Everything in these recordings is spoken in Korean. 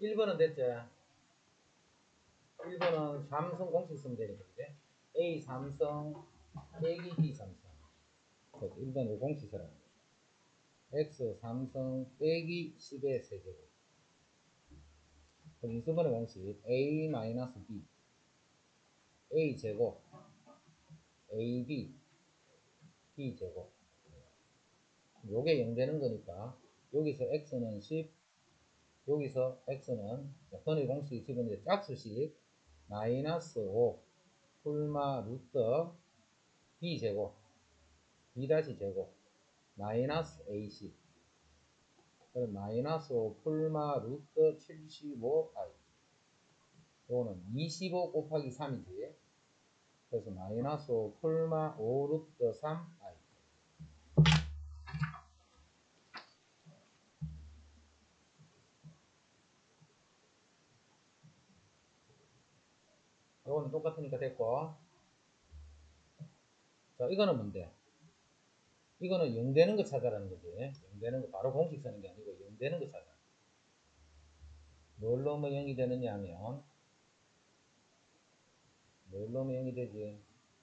1번은 됐죠? 1번은 삼성 공식 쓰면 되니까, 이제 A 삼성 빼기 B 삼성. 1번으로 공식 쓰라는 거죠. X 삼성 빼기 10의 세제곱. 그럼 인수분해 공식 A 마이너스 B A 제곱 AB B 제곱. 요게 0 되는 거니까 여기서 X는 10, 여기서 X는 번외 공식이 집어넣는데 짝수식 마이너스 5 풀마 루트 B 제곱 B 다시 제곱 마이너스 AC. 그럼 마이너스 5 풀마 루트 75i. 요거는 25 곱하기 3이지. 그래서 마이너스 5 풀마 5 루트 3i. 요거는 똑같으니까 됐고. 자, 이거는 뭔데? 이거는 0 되는 거 찾아라는 거지. 0 되는 거 바로 공식 쓰는 게 아니고 0 되는 거 찾아. 뭘 넣으면 0이 되느냐 하면, 뭘 넣으면 0이 되지?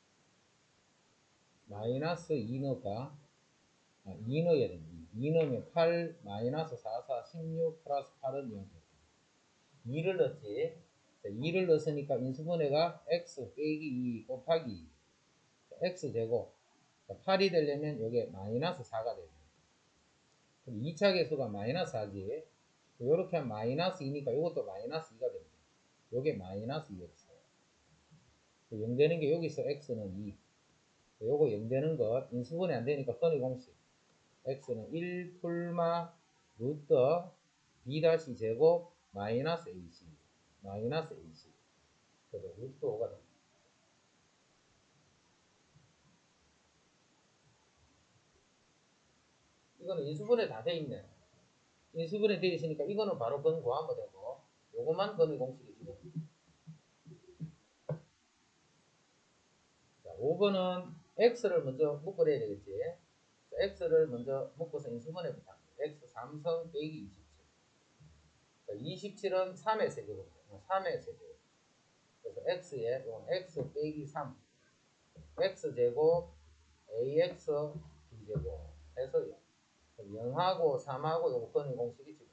마이너스 2 넣을까? 2 넣어야 돼. 2 넣으면 8 마이너스 4, 4, 16 플러스 8은 0. 2를 넣었지. 2를 넣었으니까 인수분해가 x 빼기 2 곱하기 x제곱. 8이 되려면 이게 마이너스 4가 되죠. 2차 계수가 마이너스 4지. 이렇게 하면 마이너스 2니까 이것도 마이너스 2가 됩니다. 이게 마이너스 2x. 0 되는 게 여기서 x는 2. 요거 0 되는 거 인수분해 안 되니까 선의 공식. x는 1 풀마 루트 b 다시 제곱 마이너스 ac. 마이너스 ac. 그래서 루트 5가 됩니다. 이거는 인수분해 다 돼 있네. 인수분해 되어 있으니까 이거는 바로 건 구하면 되고, 요것만 건의 공식이 지금. 자, 5번은 x를 먼저 묶어내야 되겠지. 자, x를 먼저 묶어서 인수분해부터 합니다. x 3성 빼기 27. 자, 27은 3의 세제곱입니다. 3의 세제곱. 그래서 x에 x 빼기 3 x제곱 ax b제곱 해서요. 0하고 3하고 요거 건의 공식이 지금.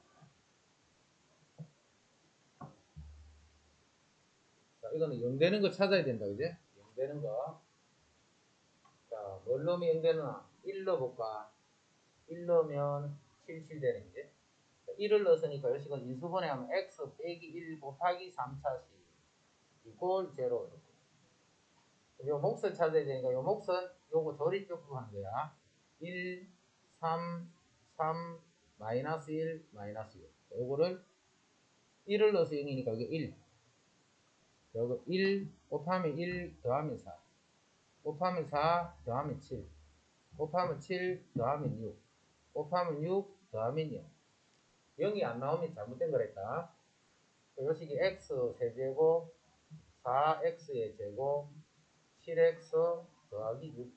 자, 이거는 0 되는 거 찾아야 된다, 그지? 0 되는 거. 자, 뭘 넣으면 0 되나? 1 넣어볼까? 1 넣으면 77 되는 거지? 1을 넣었으니까 여기서 인수분해 하면 x 빼기 1 곱하기 3차식 이꼴 0. 요 몫을 찾아야 되니까 요 몫은 요거 조리 쪽으로 하는 거야. 1, 3, 3, 마이너스 1, 마이너스 6. 요거를 1을 넣어서 0이니까 이게 1. 요거 1 곱하면 1 더하면 4. 곱하면 4 더하면 7. 곱하면 7 더하면 6. 곱하면 6 더하면 0. 0이 안 나오면 잘못된 거랬다. 요식이 x 세제곱 4x의 제곱 7x 더하기 6.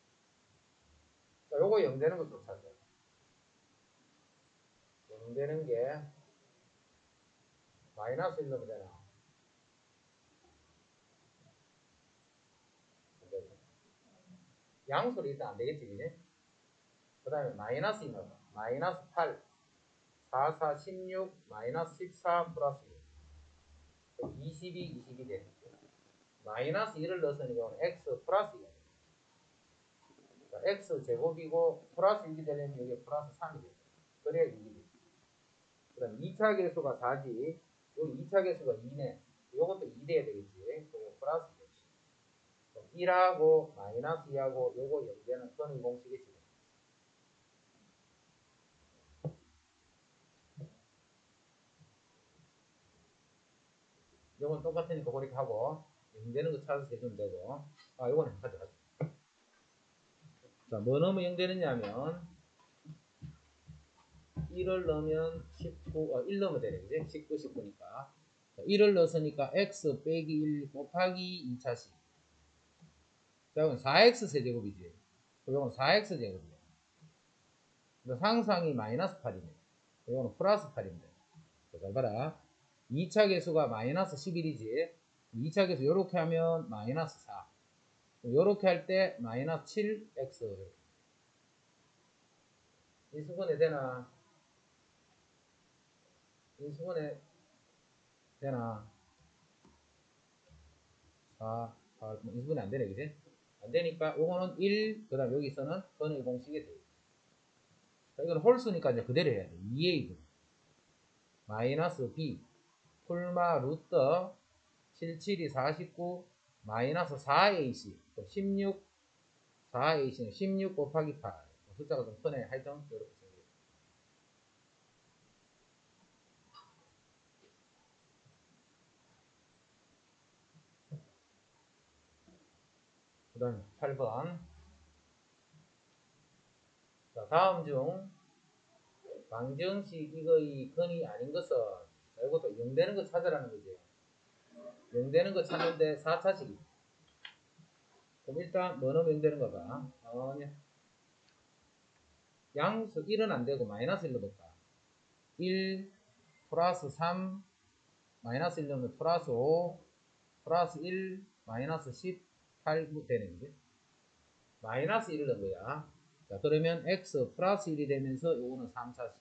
자, 요거 0 되는 것도 찾아요. 0 되는 게 마이너스 1 넣으면 되나? 안 되죠. 양수로 일단 안 되겠지, 그지? 그 다음에 마이너스 2 넣어봐. 마이너스 8, 4, 4, 16, 마이너스 14 플러스 6. 22, 22 되는 거죠. 마이너스 1을 넣었으니까 x 플러스 2. x 제곱이고 플러스 6이 되려면 여기 플러스 3이 되죠. 그래야 6이 되죠. 그 다음 2차 계수가 4지. 여기 2차 계수가 2네. 요것도 2 돼야 되겠지. 그리고 플러스 6. 1하고 마이너스 2하고 요거 0 되는 선의 공식이 지금. 요건 똑같으니까 그렇게 하고 0 되는 거 찾아서 해주면 되고. 요거는 가져가죠. 자, 뭐 넣으면 0 되느냐 하면 1을 넣으면 19, 1 넣으면 되네, 그지? 19, 19니까. 1을 넣었으니까 x 빼기 1 곱하기 2차식. 자, 이건 4x 세제곱이지. 이건 4x 제곱이야. 상상이 마이너스 8이네. 이거는 플러스 8인데. 잘 봐라. 2차 계수가 마이너스 11이지. 2차 계수 요렇게 하면 마이너스 4. 요렇게 할 때 마이너스 7x. 인수분해 되나? 인수분해 되나? 4, 8, 인수분해 안 되네, 그지? 안 되니까 요거는 1, 그 다음 여기서는 근의 공식이 돼. 자, 이건 홀수니까 이제 그대로 해야 돼. 2a 마이너스 b 풀마 루트 77이 49 마이너스 4ac 16 4ac는 16 곱하기 8 숫자가 좀 크네. 하여튼 이렇게 생겨요. 그 다음에 8번. 자, 다음 중 방정식 이거의 근이 아닌 것은 이것도 0되는 거 찾으라는 거지. 0되는 거 찾는데 4차식이. 그럼 일단 뭐 넣으면 0되는 거 봐. 양수 1은 안 되고 마이너스 1 넣어볼까. 1 플러스 3 마이너스 1 넣으면 플러스 5 플러스 1 마이너스 18 되는 거지. 마이너스 1을 넣은 거야. 자, 그러면 x 플러스 1이 되면서 요거는 3차식.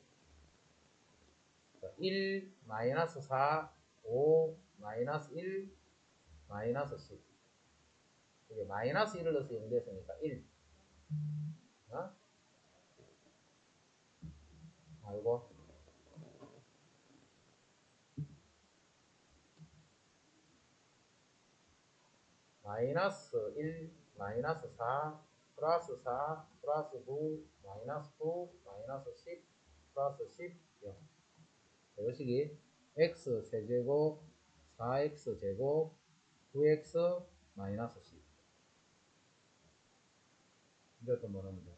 1 마이너스 4 5 마이너스 1 마이너스 10. 이게 마이너스 1을 넣어서 0 됐으니까 1. 어? 알고 마이너스 1 마이너스 4 플러스 4 플러스 9 마이너스 9 마이너스 10 플러스 10 0. 이것이 x 세제곱 4x 제곱 9x 마이너스 10. 이제 또 뭐 넣으면 돼?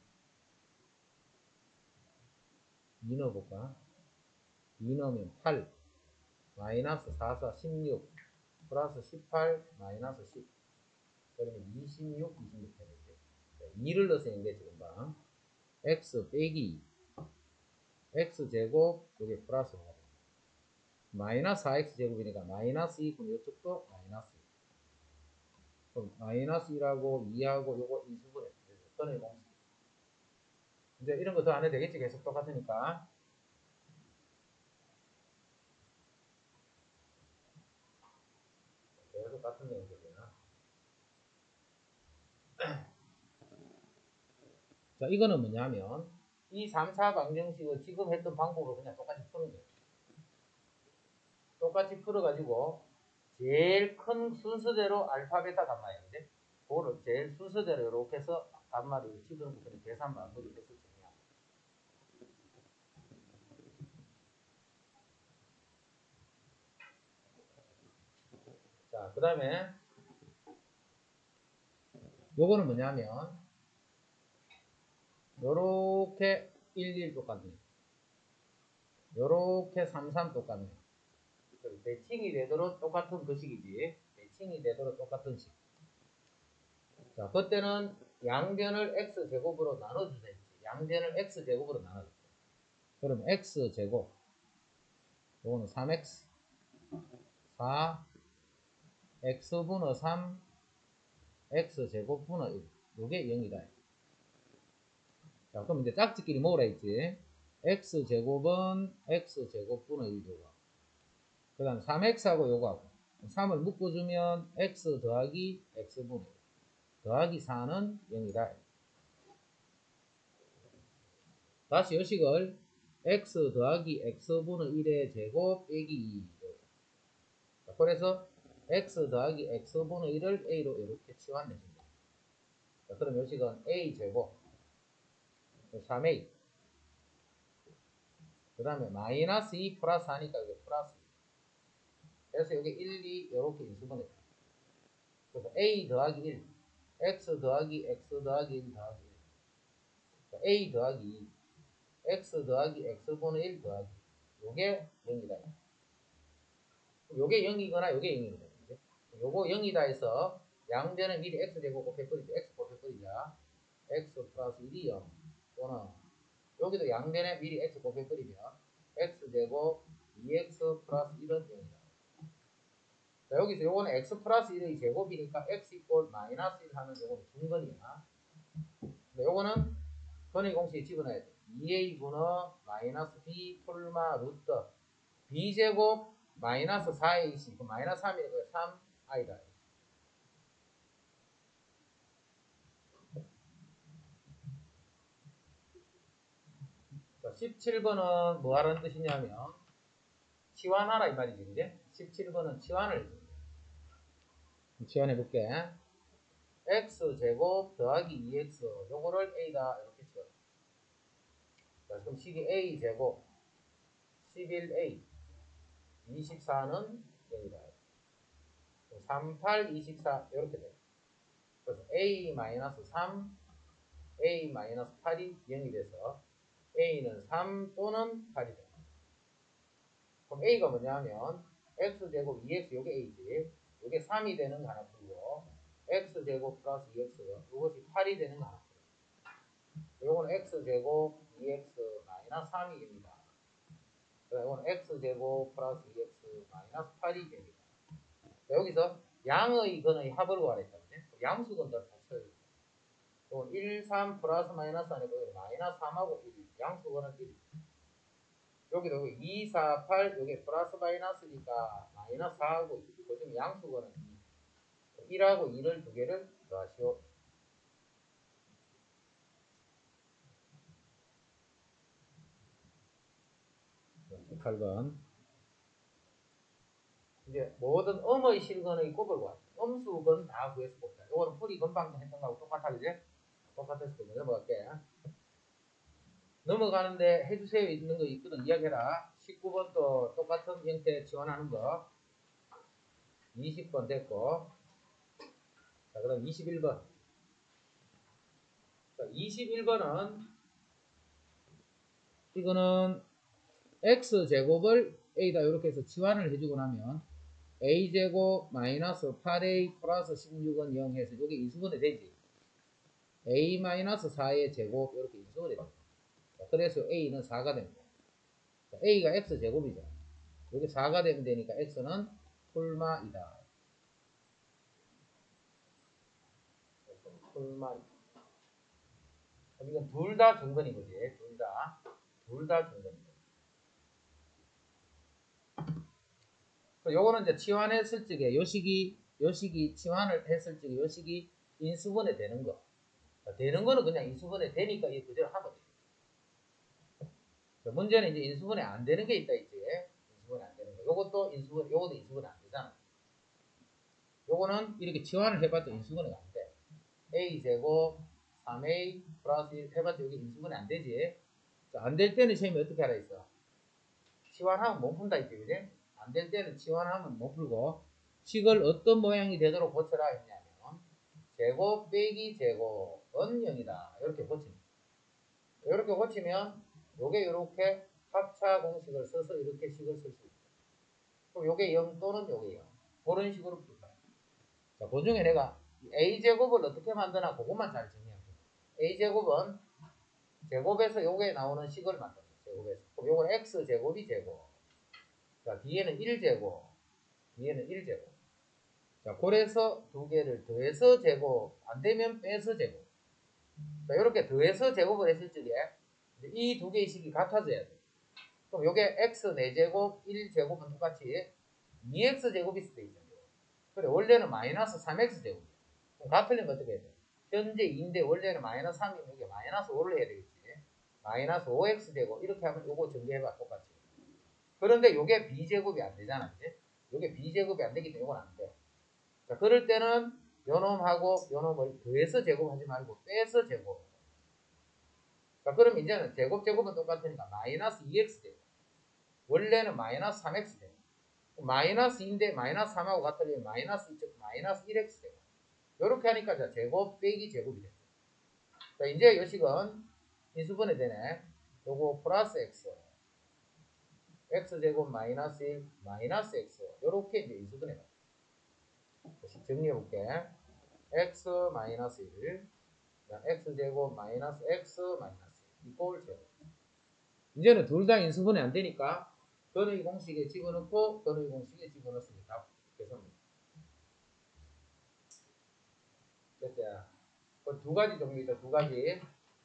2 넣어볼까? 2 넣으면 8 마이너스 4, 4, 16 플러스 18 마이너스 10. 그러면 26, 26 되는데 2를 넣어서 있는데 지금 봐. x 빼기 x 제곱 여기 플러스 5. 마이너스 4x 제곱이니까 마이너스 2 그럼 이쪽도 마이너스 2. 그럼 마이너스 1하고 2하고 요거 인수분해. 선의 공식. 이제 이런 거 더 안 해도 되겠지. 계속 똑같으니까. 계속 같은 내용들이야. 자, 이거는 뭐냐면 이 3차 방정식을 지금 했던 방법으로 그냥 똑같이 푸는 거예요. 똑같이 풀어가지고 제일 큰 순서대로 알파, 베타, 감마예요. 이제 그거를 제일 순서대로 이렇게 해서 감마를 집어넣고 그냥 계산 마무리 해서 정리하고. 자, 그 다음에 요거는 뭐냐면 요렇게 11 똑같네. 요렇게 33 똑같네. 매칭이 되도록 똑같은 그 식이지. 매칭이 되도록 똑같은 식. 자, 그때는 양변을 x제곱으로 나눠주자 했지. 양변을 x제곱으로 나눠주자. 그럼 x제곱 요거는 3x 4 x분의 3 x제곱분의 1 요게 0이다. 자, 그럼 이제 짝짓끼리 모으라 했지. x제곱은 x제곱분의 1 요거. 그 다음 3x하고 요거하고 3을 묶어주면 x 더하기 x분의 1 더하기 4는 0이다. 다시 요식을 x 더하기 x분의 1의 제곱 빼기 2. 그래서 x 더하기 x분의 1을 a로 이렇게 치환해줍니다. 그럼 요식은 a제곱 3a 그 다음에 마이너스 2 플러스 하니까 이게 플러스 2. 그래서 여기 1, 2 이렇게 인수분해. 그래서 a 더하기 1 x 더하기 x 더하기 1 더하기 1 a 더하기 2 x 더하기 x분의 1 더하기 요게 0이다. 요게 0이거나 요게 0이거든. 요거 0이다 해서 양변은 미리 x제곱 곱해버리죠. x 곱해버리자. x 플러스 1이 0 또는 여기도 양변에 미리 x 곱해버리면 x제곱 2x 플러스 1은 0이다. 자, 여기서 요거는 x 플러스 1의 제곱이니까 x 이꼴 마이너스 1 하는 요거는 중근이야. 근데 요거는 근의 공식에 집어넣어야 돼. 2a분의 마이너스 b 폴마 루트 b제곱 마이너스 4ac 그 마이너스 3이니까 3i다. 자, 17번은 뭐 하라는 뜻이냐면 치환하라 이 말이지, 그제? 17번은 치환을 해줘. 치환해볼게. x제곱 더하기 2x 요거를 a다 이렇게 치워. 자, 그럼 식이 a제곱 11a 24는 0이다. 38, 24 이렇게 돼. 그래서 a-3 a-8이 0이 돼서 a는 3 또는 8이 돼. 그럼 a가 뭐냐면 x제곱 2x 요게 a지. 요게 3이 되는 거 하나 풀고 x제곱 플러스 2x 이것이 8이 되는 거 하나 풀고 요거는 x제곱 2x 마이너스 3이입니다. 요거는 x제곱 플러스 2x 마이너스 8이 됩니다. 여기서 양의 근의 합을 구하랬다. 양수근들 다 쳐요. 요건 1, 3 플러스 마이너스 아니고 마이너스 3하고 1 양수근은 1. 여기도 2, 4, 8 여기 플러스 마이너스니까 마이너스 4하고 2. 그중 양수근은 2. 1하고 2를 두 개를 더하시오. 자, 8번. 이제 모든 음의 실근의 곱을 구하자. 음수근 다 구해서 봅시다. 이거는 풀이 금방 했던 거하고 똑같아, 그지? 똑같았을 때 넘어갈게. 넘어가는데 해주세요 있는 거 있거든. 이야기해라. 19번 또 똑같은 형태 지원하는 거. 20번 됐고. 자, 그 다음 21번. 자, 21번은 이거는 x제곱을 a다 이렇게 해서 치환을 해주고 나면 a제곱 마이너스 8a 플러스 16은 0 해서 이게 인수분해 되지. a 마이너스 4의 제곱 이렇게 인수분해 됩니다. 그래서 a는 4가 됩니다. 자, a가 x제곱이죠. 여기 4가 되면 되니까 x는 풀마이다. 풀마이다. 이건 둘 다 중근인 거지. 둘 다 중근인 거지. 요거는 이제 치환했을 적에 요식이 치환을 했을 적에 요식이 인수분해 되는 거. 되는 거는 그냥 인수분해 되니까 이 그대로 하면 돼. 문제는 이제 인수분해 안 되는 게 있다 있지. 인수분해 안 되는 거. 요것도 인수분해 안 되잖아. 요거는 이렇게 치환을 해봤자 인수분해가 안 돼. a제곱 3a 플러스 1 해봤자 여기 인수분해 안 되지. 안 될 때는 시험이 어떻게 하라 있어? 치환하면 못 푼다 있지, 그지? 안 될 때는 치환하면 못 풀고 식을 어떤 모양이 되도록 고쳐라 했냐면 제곱 빼기 제곱은 0이다. 이렇게 고칩니다. 이렇게 고치면 요게 이렇게 합차 공식을 써서 이렇게 식을 쓸 수 있다. 그럼 요게 0 또는 요게 0. 그런 식으로 풀다. 자, 그 중에 내가 a제곱을 어떻게 만드나 그것만 잘 정리하면 돼. a제곱은 제곱에서 요게 나오는 식을 만들어. 제곱에서. 그럼 요건 x제곱이 제곱. 자, 뒤에는 1제곱. 뒤에는 1제곱. 자, 그래서 두 개를 더해서 제곱. 안 되면 빼서 제곱. 자, 이렇게 더해서 제곱을 했을 적에 이 두 개의 식이 같아져야 돼. 그럼 요게 x 4제곱, 1제곱은 똑같이 2x제곱이 있을 때 있잖아요. 그래, 원래는 마이너스 3x제곱. 그럼 같으려면 어떻게 해야 돼? 현재 2인데 원래는 마이너스 3이면 여기 마이너스 5를 해야 되겠지. 마이너스 5x제곱. 이렇게 하면 요거 정리해봐. 똑같이. 그런데 요게 b제곱이 안 되잖아. 이제? 요게 b제곱이 안 되기 때문에 이건 안 돼. 자, 그럴 때는 요놈하고 요놈을 더해서 제곱하지 말고 빼서 제곱. 자, 그럼 이제는 제곱은 똑같으니까 마이너스 2x제곱. 원래는 마이너스 3x제곱. 마이너스 2인데 마이너스 3하고 같으면 마이너스 1x제곱. 요렇게 하니까 자, 제곱 빼기 제곱이 됐죠. 자, 이제 요 식은 인수분해 되네. 요거 플러스 x. x제곱 마이너스 1 마이너스 x. 요렇게 이제 인수분해 가요. 다시 정리해 볼게. x 마이너스 1 x제곱 마이너스 x 마이너스 1 이꼴 제곱. 이제는 둘 다 인수분해 안 되니까 근의 공식에 집어넣고 근의 공식에 집어넣으면 답 계산입니다. 됐죠? 두 가지 종류죠. 두 가지.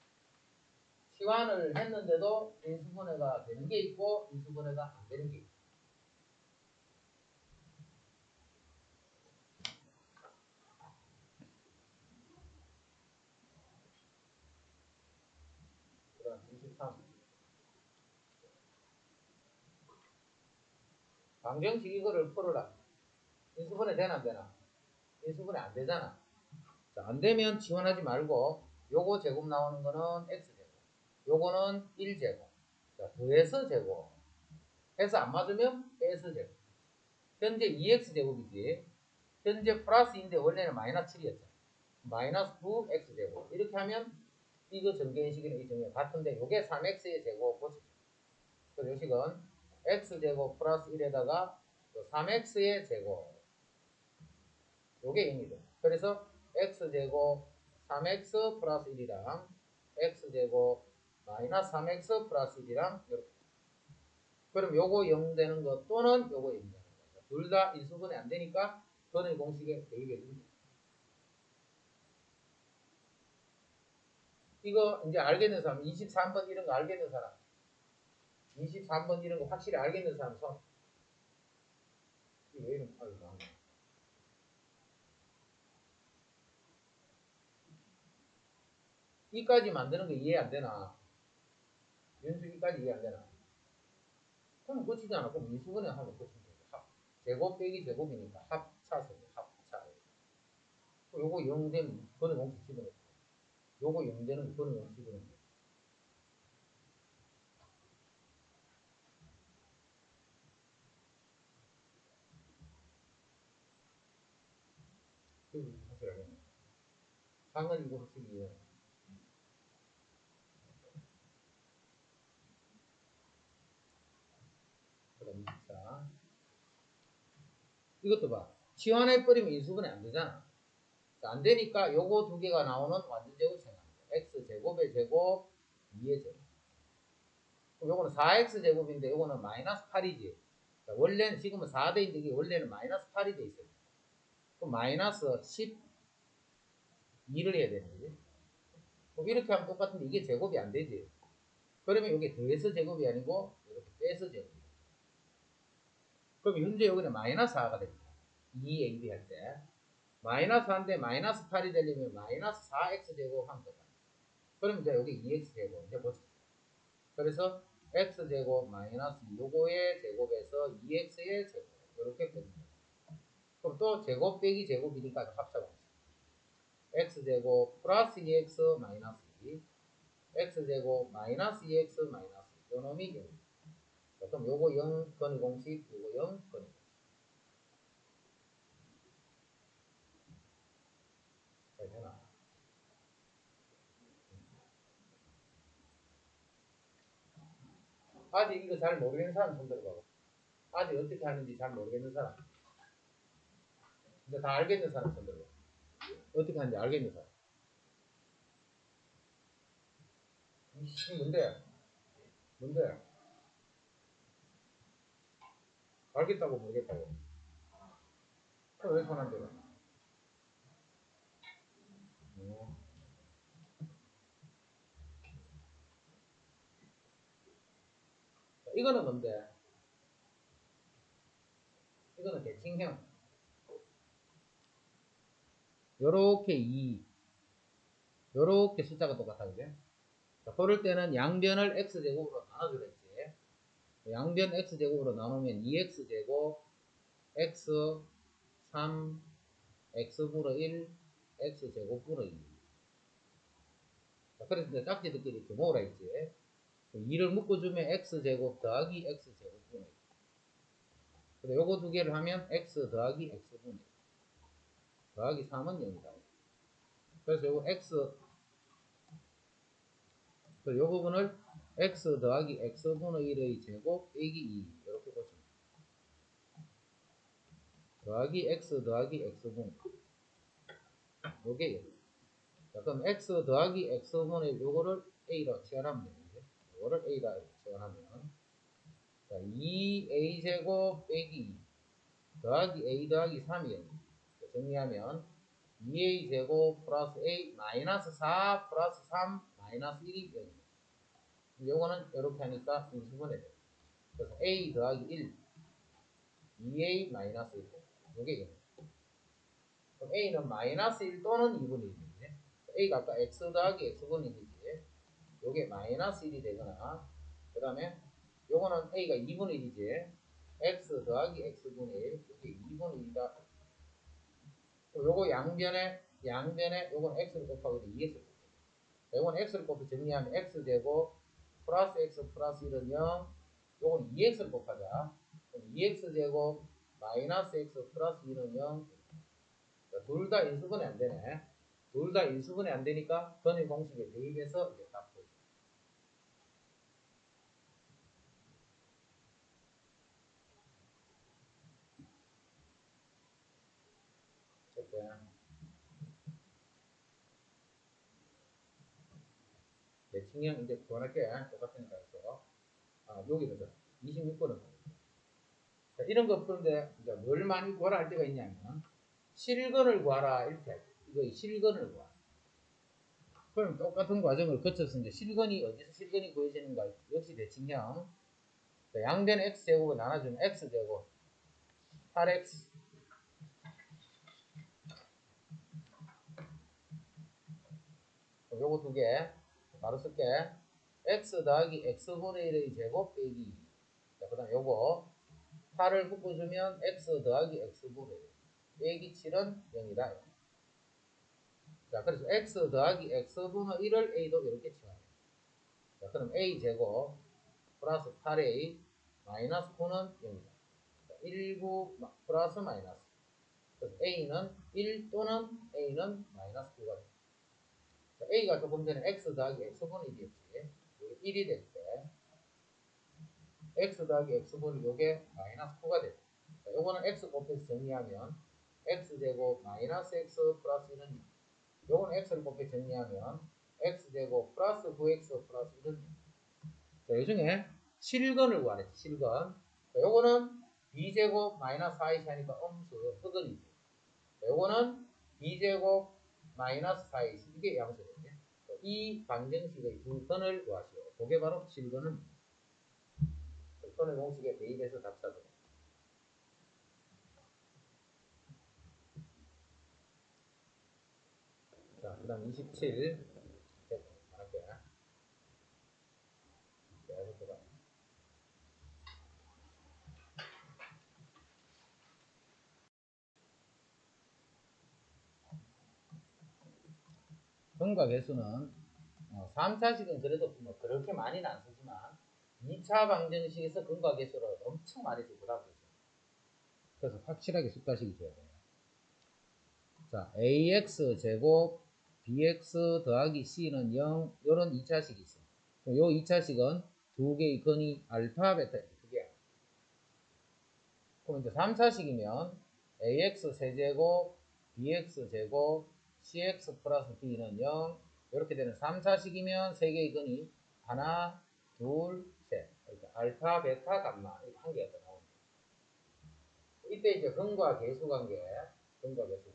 치환을 했는데도 인수분해가 되는 게 있고 인수분해가 안 되는 게 있고. 그다음 23. 방정식 이거를 풀어라. 인수분해 되나 안 되나? 인수분해 안 되잖아. 자, 안 되면 지원하지 말고 요거 제곱 나오는 거는 x제곱. 요거는 1제곱. 자, 더해서 제곱. 해서 안 맞으면 빼서 제곱. 현재 2x제곱이지. 현재 플러스인데 원래는 마이너스 7이었잖아. 마이너스 9x제곱. 이렇게 하면 이거 전개인식이랑 이 전개 같은데 요게 3x의 제곱 고치죠. 그래서 요 식은 x제곱 플러스 1에다가 3x의 제곱. 요게 0이죠. 그래서 x제곱 3x 플러스 1이랑 x제곱 마이너스 3x 플러스 1이랑 이렇게. 그럼 요거 0 되는 거 또는 요거 0 되는 거. 둘 다 인수분해 안 되니까 근의 공식에 대입해 줍니다. 이거 이제 알겠는 사람, 23번 이런 거 알겠는 사람, 23번 이런 거 확실히 알겠는 사람 손. 이거 왜 이런 거 나오냐. 이까지 만드는 거 이해 안 되나? 윤수 이까지 이해 안 되나? 그럼 고치잖아. 그럼 인수분해 하면 고치면 되죠. 합. 제곱 빼기 제곱이니까 합차세요. 합차. 요거 0 되면 근의 공식 집어넣고. 요거 0 되는 거 근의 공식 집어넣고. 그리고 사실 알겠네. 상은 이거 확실히 이해. 그다음 24. 이것도 봐. 치환해버리면 인수분해 안 되잖아. 안 되니까 요거 두 개가 나오는 완전 제곱 생각합니다. x제곱의 제곱, 2의 제곱. 그럼 요거는 4x 제곱인데 요거는 마이너스 8이지. 원래는 지금은 4대인데 이게 원래는 마이너스 8이 돼 있어요. 그럼 마이너스 12를 해야 되는 거지. 그럼 이렇게 하면 똑같은데 이게 제곱이 안 되지. 그러면 이게 더해서 제곱이 아니고 이렇게 빼서 제곱이야. 그럼 현재 여기는 마이너스 4가 됩니다. 2ab 할 때. 마이너스 4인데 마이너스 8이 되려면 마이너스 4x 제곱 하면 되다. 그럼 이제 여기 2x 제곱 이제 보세요. 그래서 x제곱 마이너스 요거의 제곱에서 2x의 제곱 이렇게 봅니다. 그럼 또 제곱 빼기 제곱이니까 합쳐봅시다. x제곱 플러스 2x 마이너스 2 x제곱 마이너스 2x 마이너스 2 요놈이 0. 그럼 요거 0 근의 공식 요거 0 근의 공식. 잘 되나? 아직 이거 잘 모르겠는 사람 손 들어봐. 아직 어떻게 하는지 잘 모르겠는 사람. 근데 다 알겠는 사람 손 들어봐. 어떻게 하는지 알겠는 사람. 이씨 뭔데? 뭔데? 알겠다고 모르겠다고. 그럼 왜 손 안 들어? 이거는 뭔데? 이거는 대칭형. 요렇게 2. 요렇게 숫자가 똑같아, 그죠? 자, 그럴 때는 양변을 x제곱으로 나눠주랬지. 양변 x제곱으로 나누면 2x제곱, x, 3, x분의 1, x제곱분의 2. 자, 그래서 이제 짝지들끼리 이렇게 모으라 했지. 2를 묶어주면 x제곱 더하기 x제곱분의 2. 근데 요거 두 개를 하면 x 더하기 x분의 2. 더하기 3은 0이다. 그래서 요거 x, 요 부분을 x 더하기 x분의 1의 제곱 빼기 2 이렇게 보시면 더하기 x 더하기 x분의 1 요게 0. 자, 그럼 x 더하기 x분의 1 요거를 a로 치환하면 되는데 요거를 a로 치환하면 자, 2 2a제곱 빼기 2 더하기 a 더하기 3이에요. 정리하면 2a제곱 플러스 a 마이너스 4 플러스 3 마이너스 1이 0입니다. 요거는 이렇게 하니까 인수분해 돼요. 그래서 a 더하기 1 2a 마이너스 1 요게 0. 그럼 a는 마이너스 1 또는 2분의 1이지. a가 아까 x 더하기 x분의 1이지. 요게 마이너스 1이 되거나 그 다음에 요거는 a가 2분의 1이지. x 더하기 x분의 1 요게 2분의 1이다. 요거 양변에 요건 x를 곱하고 2x를 곱하고 요건 x를 곱해 정리하면 x제곱 플러스 x 플러스 1은 0 요건 2x를 곱하자. 그럼 2x제곱 마이너스 x 플러스 1은 0 둘 다 인수분해 안 되네. 둘 다 인수분해 안 되니까 변의 공식에 대입해서 이제 답 보죠. 대칭형 이제 구원할게. 똑같으니까 해서. 여기부터 26번은. 이런 거 푸는데 이제 뭘 많이 구하라 할 때가 있냐면 실근을 구하라 이렇게 할때 이거 실근을 구하라. 그럼 똑같은 과정을 거쳐서 이제 실근이 어디서 실근이 구해지는가 역시 대칭형. 양변 x제곱을 나눠주면 x제곱 8x 요거 두 개 바로 쓸게. x 더하기 x분의 1의 제곱 빼기 그 다음 요거 8을 묶어주면 x 더하기 x분의 1 빼기 7은 0이다. 자, 그래서 x 더하기 x분의 1을 a도 이렇게 치워요. 자, 그럼 a제곱 플러스 8a 마이너스 9는 0이다. 19 플러스 마이너스. 그래서 a는 1 또는 a는 마이너스 9가 됩니다. 자, a가 조금 전에 x 더하기 x분의 1이었지. 1이 될 때 x 더하기 x분의 요게 마이너스 9가 됩니다. 자, 요거는 x 곱해서 정리하면 x제곱 마이너스 x 플러스 1은 0. 요거는 x를 곱해 정리하면 x제곱 플러스 9x 플러스 1은 0. 자, 요 중에 실근을 구하랬지. 실근. 자, 요거는 b제곱 마이너스 4이시 하니까 음수 흑은이지. 요거는 b제곱 마이너스 4이시 이게 양수거든요. 이 방정식의 두 근을 구하시오. 그게 바로 실근은 근의 공식에 대입해서 답 찾아요. 자, 그 다음 27 할게요. 근과 계수는 3차식은 그래도 뭐 그렇게 많이는 안 쓰지만 2차 방정식에서 근과 계수를 엄청 많이 쓰더라고요. 그래서 확실하게 숫자식이 줘야 돼요. 자, ax 제곱 bx 더하기 c는 0 이런 2차식이 있어요. 요 2차식은 두 개의 근이 알파 베타 두 개야. 그럼 이제 3차식이면 ax 세제곱 bx 제곱 cx 플러스 b는 0 이렇게 되는 3차식이면 세 개의 근이 하나, 둘, 셋 이렇게 알파, 베타, 감마 이렇게 한 개가 더 나옵니다. 이때 이제 근과 계수 관계, 근과 계수.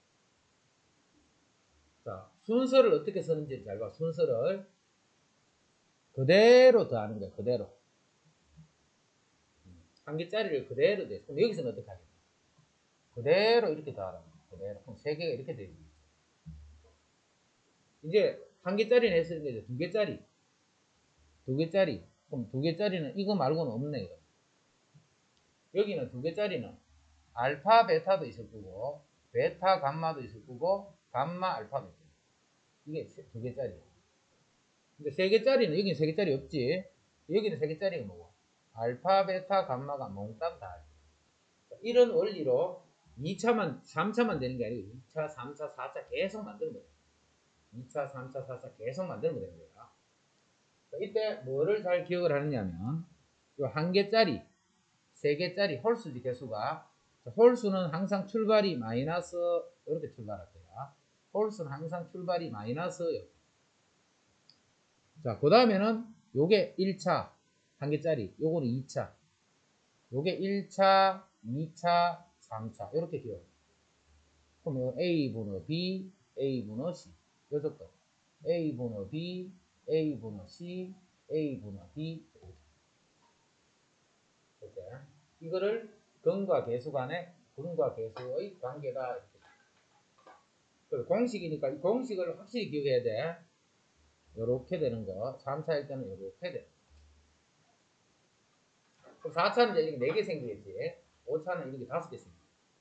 자, 순서를 어떻게 쓰는지 잘 봐. 순서를 그대로 더하는 거야. 그대로. 한 개짜리를 그대로 돼. 그럼 여기서는 어떻게 하겠냐? 그대로 이렇게 더하라. 그대로. 그럼 세 개가 이렇게 되지. 이제 한 개짜리는 했으니까 이제 두 개짜리. 두 개짜리. 그럼 두 개짜리는 이거 말고는 없네요. 여기는 두 개짜리는 알파, 베타도 있을 거고, 베타, 감마도 있을 거고, 감마, 알파도 있을 거고. 이게 두 개짜리야. 근데 세 개짜리는 여기는 세 개짜리 없지. 여기는 세 개짜리가 뭐고? 알파, 베타, 감마가 몽땅 다 알지. 이런 원리로 2차만, 3차만 되는 게 아니고 2차, 3차, 4차 계속 만들면 돼. 2차, 3차, 4차 계속 만들면 되는 거야. 이때 뭐를 잘 기억을 하느냐면 요 한 개짜리, 세 개짜리 홀수지 개수가 홀수는 항상 출발이 마이너스 이렇게 출발할 거야. 홀수는 항상 출발이 마이너스. 자, 그 다음에는 요게 1차 한 개짜리, 요거는 2차. 요게 1차, 2차, 3차 이렇게 기억. 그러면 A분의 B, A분의 C 여섯 거. A분의 B, A분의 C, A분의 D 이렇게. 이거를 근과 계수 간의 근과 계수의 관계다. 그래서 공식이니까 이 공식을 확실히 기억해야 돼. 요렇게 되는 거. 3차일 때는 요렇게 돼. 그럼 4차는 이제 이렇게 4개 생기겠지. 5차는 이렇게 5개 생기겠지.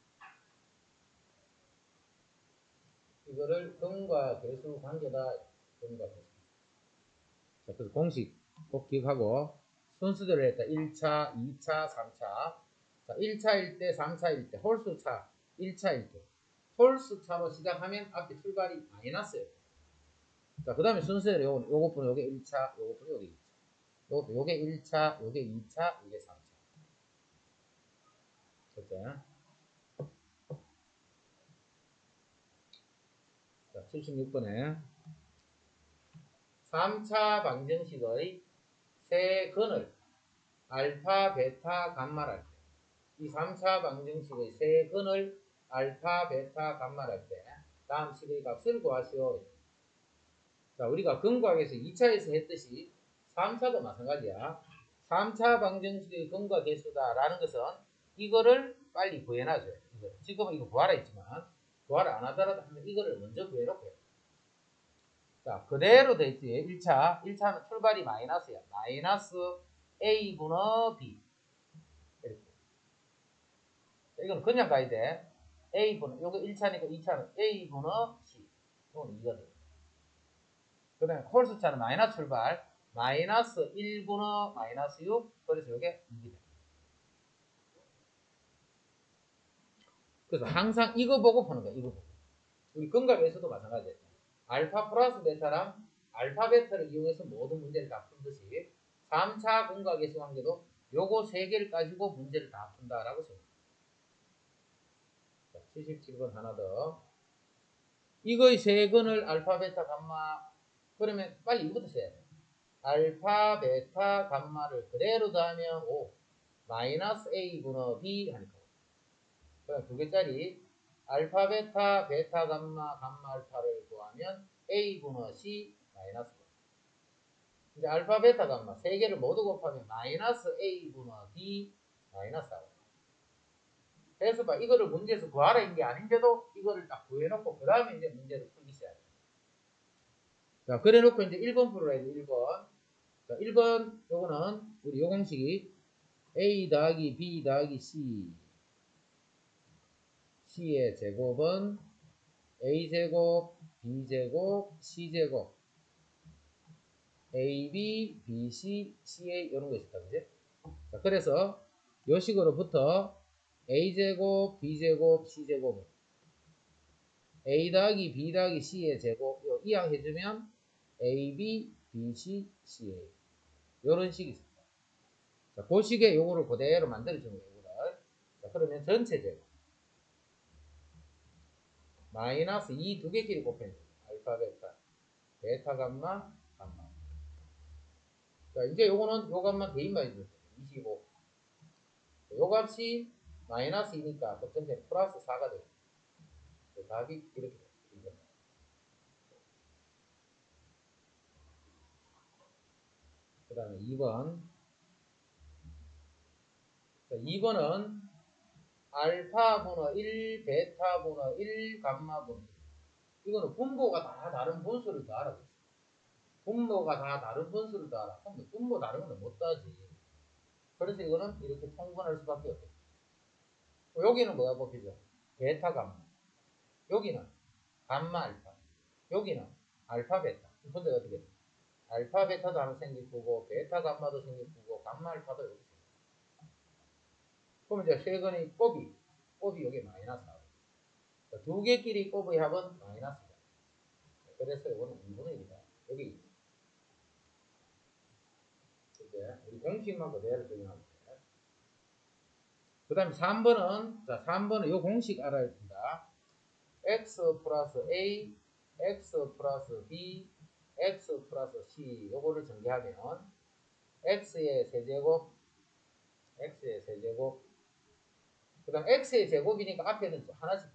이거를 근과 계수 관계다. 근과 계수. 자, 그래서 공식 꼭 기억하고 순수대로 했다. 1차, 2차, 3차. 자, 1차일 때, 3차일 때, 홀수차 1차일 때. 홀수차로 시작하면 앞에 출발이 마이너스예요. 자, 그 다음에 순서대로 요것뿐 요게 1차, 요것뿐 요게 2차. 요게 1차, 요게 2차, 요게 3차. 됐죠? 자, 76번에 3차 방정식의 세 근을 알파, 베타, 감마를 할 때, 이 3차 방정식의 세 근을 알파, 베타, 감마를 할 때, 다음 식의 값을 구하시오. 자, 우리가 근과에서 2차에서 했듯이 3차도 마찬가지야. 3차 방정식의 근과 계수다라는 것은 이거를 빨리 구해놔줘요. 지금은 이거 구하라 했지만 구하라 안 하더라도 이거를 먼저 구해놓고 해요. 자, 그대로 돼 있지. 1차는 출발이 마이너스야. 마이너스 A분의 B. 이렇게. 이건 그냥 가야 돼. A분의, 요거 1차니까 2차는 A분의 C. 이건 2가 돼. 그 다음에 홀수차는 마이너스 출발. 마이너스 1분의 마이너스 6. 그래서 이게 2이 됩니다. 그래서 항상 이거 보고 푸는 거야. 이거 보고. 우리 근각에서도 마찬가지예요. 알파 플러스 베타랑 알파 베타를 이용해서 모든 문제를 다 푼듯이 3차 근각에서 관계도 요거 3개를 가지고 문제를 다 푼다라고 생각합니다. 77번 하나 더. 이거의 세근을 알파 베타 감마. 그러면 빨리 이거부터 써야 돼. 알파 베타 감마를 그대로 더하면 5 마이너스 A분의 B 하니까 그럼 2개짜리 알파 베타 베타 감마 감마 알파를 구하면 A분의 C 마이너스 이제 알파 베타 감마 3개를 모두 곱하면 마이너스 A분의 D 마이너스 4 그래서 봐 이거를 문제에서 구하라 인 게 아닌데도 이거를 딱 구해놓고 그 다음에 이제 문제를 풀기 시작해. 자 그래놓고 이제 1번 풀어야 돼. 1번. 자 1번 요거는 우리 요 공식이 A 더하기 B 더하기 C C의 제곱은 A제곱 B제곱 C제곱 AB BC CA 이런 거 있었다 그지? 자 그래서 요 식으로부터 A제곱 B제곱 C제곱은 A 더하기 B 더하기 C의 제곱 이항 해주면 AB BC CA 요런 식이 있습니다. 자, 그 식에 요거를 그대로 만들어주는 거예요. 자, 그러면 전체 제곱 마이너스 이 두 개끼리 곱해요. 알파 베타 베타 감마 감마. 자 이제 요거는 요 값만 대입만 해주세요. 25. 요 값이 마이너스 2니까 그 전체 플러스 4가 돼요. 답이 이렇게 돼요. 그 다음에 2번. 자, 2번은 알파분의 1, 베타분의 1, 감마분의 1. 이거는 분모가 다 다른 분수를 더하라고 했어요. 분모가 다 다른 분수를 더하라. 그럼 분모 다른 건 못 더하지. 그래서 이거는 이렇게 통분할 수밖에 없어요. 여기는 뭐가 뽑히죠? 베타 감마. 여기는 감마 알파. 여기는 알파 베타. 근데 어떻게 돼? 알파 베타도 하나 생길 거고 베타 감마도 생길 거고 감마 알파도 여기 생길 거고. 그럼 이제 세근의 곱이 여기 마이너스 나와요. 두 개끼리 곱의 합은 마이너스다. 그래서 이거는 2분의 1이다. 여기 이제 우리 공식만 그대로 적용하면 돼. 그 다음에 3번은 자 3번은 이 공식 알아야 된다. x 플러스 a x 플러스 b x 플러스 c 요거를 전개하면 x의 세제곱 x의 세제곱. 그 다음 x의 제곱이니까 앞에는 하나씩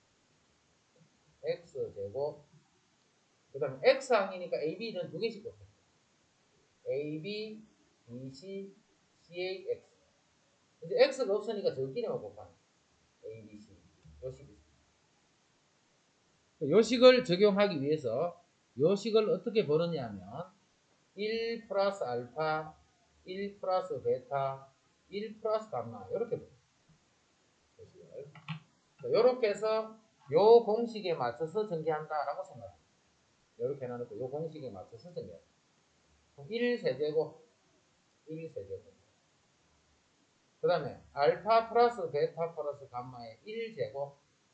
x제곱. 그 다음 x항이니까 ab는 두 개씩 곱해요. ab, bc, ca, x. 이제 x가 없으니까 저끼리만 곱하는 a, b, c. 요식을 적용하기 위해서 요식을 어떻게 보느냐 하면 1 플러스 알파, 1 플러스 베타, 1 플러스 감마 이렇게 보여요. 이렇게 해서 요 공식에 맞춰서 전개한다라고 생각합니다. 이렇게 해놓고 요 공식에 맞춰서 전개합니다. 1세제곱, 1세제곱. 그 다음에 알파 플러스 베타 플러스 감마의 1제곱.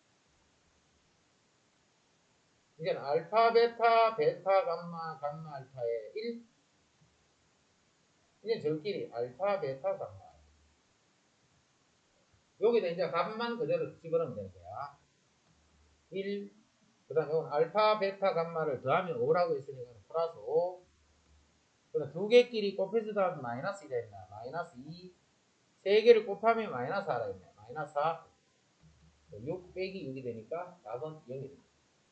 이제는 알파 베타 베타 감마 감마 알파의 1. 이제 저끼리 알파 베타 감마. 여기다 이제 값만 그대로 집어넣으면 되는 거야. 1. 그 다음에 이건 알파 베타 감마를 더하면 5라고 했으니까 플러스 5. 그 다음 두 개끼리 곱해서 더하면 마이너스 1이 있나. 마이너스 2. 세 개를 곱하면 마이너스 4라 했네. 마이너스 4. 6 빼기 6이 되니까 답은 0이 됩니다.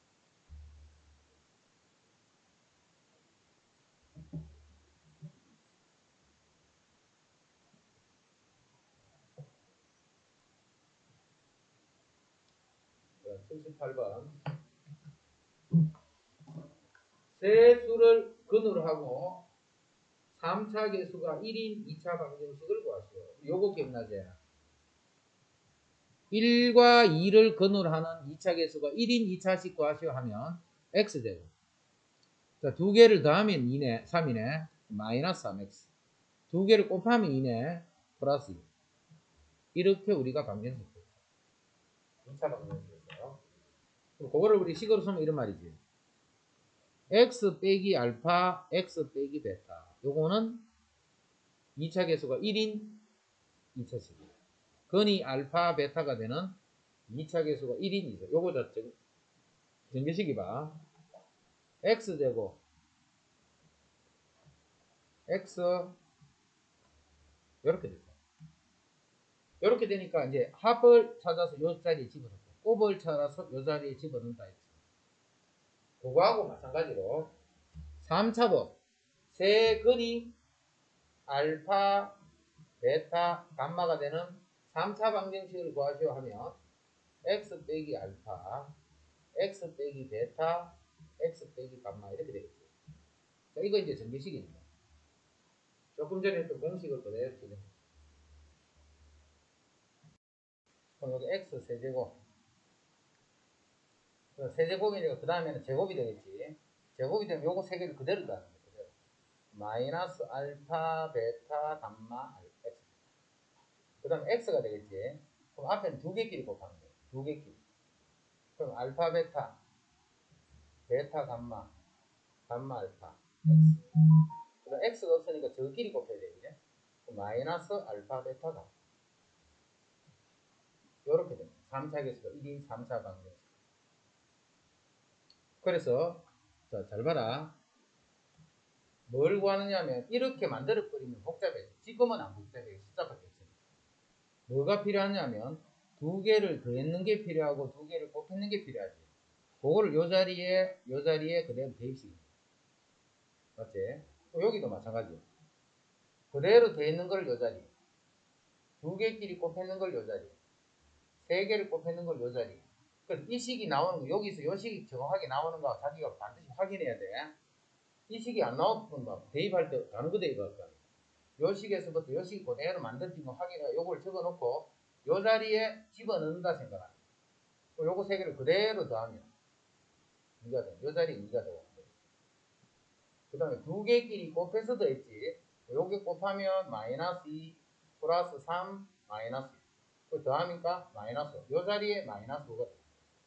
자, 78번. 세 수를 근으로 하고 3차 계수가 1인 2차 방정식을 구하시오. 요거 기억나지? 1과 2를 근으로 하는 2차 계수가 1인 2차씩 구하시오 하면 x제곱. 자, 두 개를 더하면 2네, 3이네. 마이너스 3x. 두 개를 곱하면 2네. 플러스 2. 이렇게 우리가 방정식. 2차 방정식이었어요. 그럼 그거를 우리 식으로 쓰면 이런 말이지. x 빼기 알파, x 빼기 베타. 요거는 2차 계수가 1인 2차식이에요. 근이 알파, 베타가 되는 2차 계수가 1인 2차. 요거 전개식이 봐. x제곱 x 이렇게 됐어. 이렇게 되니까 이제 합을 찾아서 요 자리에 집어넣고 곱을 찾아서 요 자리에 집어넣는다 했죠. 그거하고 마찬가지로 3차법 세근이 알파, 베타, 감마가 되는 3차 방정식을 구하시오 하면 x 빼기 알파, x 빼기 베타, x 빼기 감마 이렇게 되겠죠. 자, 이거 이제 전개식입니다. 조금 전에 또 공식을 그대로 지금. 그럼 여기 x 세제곱. 세제곱이니까 그 다음에는 제곱이 되겠지. 제곱이 되면 요거 세 개를 그대로 넣는 거예요. 마이너스 알파, 베타, 감마, x. 그 다음 x가 되겠지. 그럼 앞에는 두 개끼리 곱하는 거예요. 두 개끼리. 그럼 알파, 베타, 베타, 감마, 감마, 알파, x. 그럼 x가 없으니까 저끼리 곱해야 되겠네. 마이너스 알파, 베타, 감마. 요렇게 됩니다. 3차 계수가 1인 3차 방정식. 그래서 잘 봐라. 뭘 구하느냐 하면 이렇게 만들어 버리면 복잡해. 지금은 안 복잡해. 숫자밖에 없으니까. 뭐가 필요하냐면 두 개를 더했는 게 필요하고 두 개를 곱했는 게 필요하지. 그거를 요 자리에 그대로 대입시킵니다. 맞지? 여기도 마찬가지야. 그대로 더했는 걸 요 자리. 두 개끼리 곱했는 걸 요 자리. 세 개를 곱했는 걸 요 자리. 그래서 이 식이 나오는 거, 여기서 요 식이 정확하게 나오는 거 자기가 반드시 확인해야 돼. 이 식이 안 나오면 막 대입할 때 다른 거 대입할 거야. 요 식에서부터 요 식이 그대로 만들어진 거 확인해. 요걸 적어놓고 요 자리에 집어넣는다 생각하면. 요거 세 개를 그대로 더하면 2가 돼. 요 자리에 2가 되고. 그 다음에 두 개끼리 곱해서 더했지. 요게 곱하면 마이너스 2 플러스 3 마이너스 2. 그 더하니까 마이너스 5. 요 자리에 마이너스 5가 돼.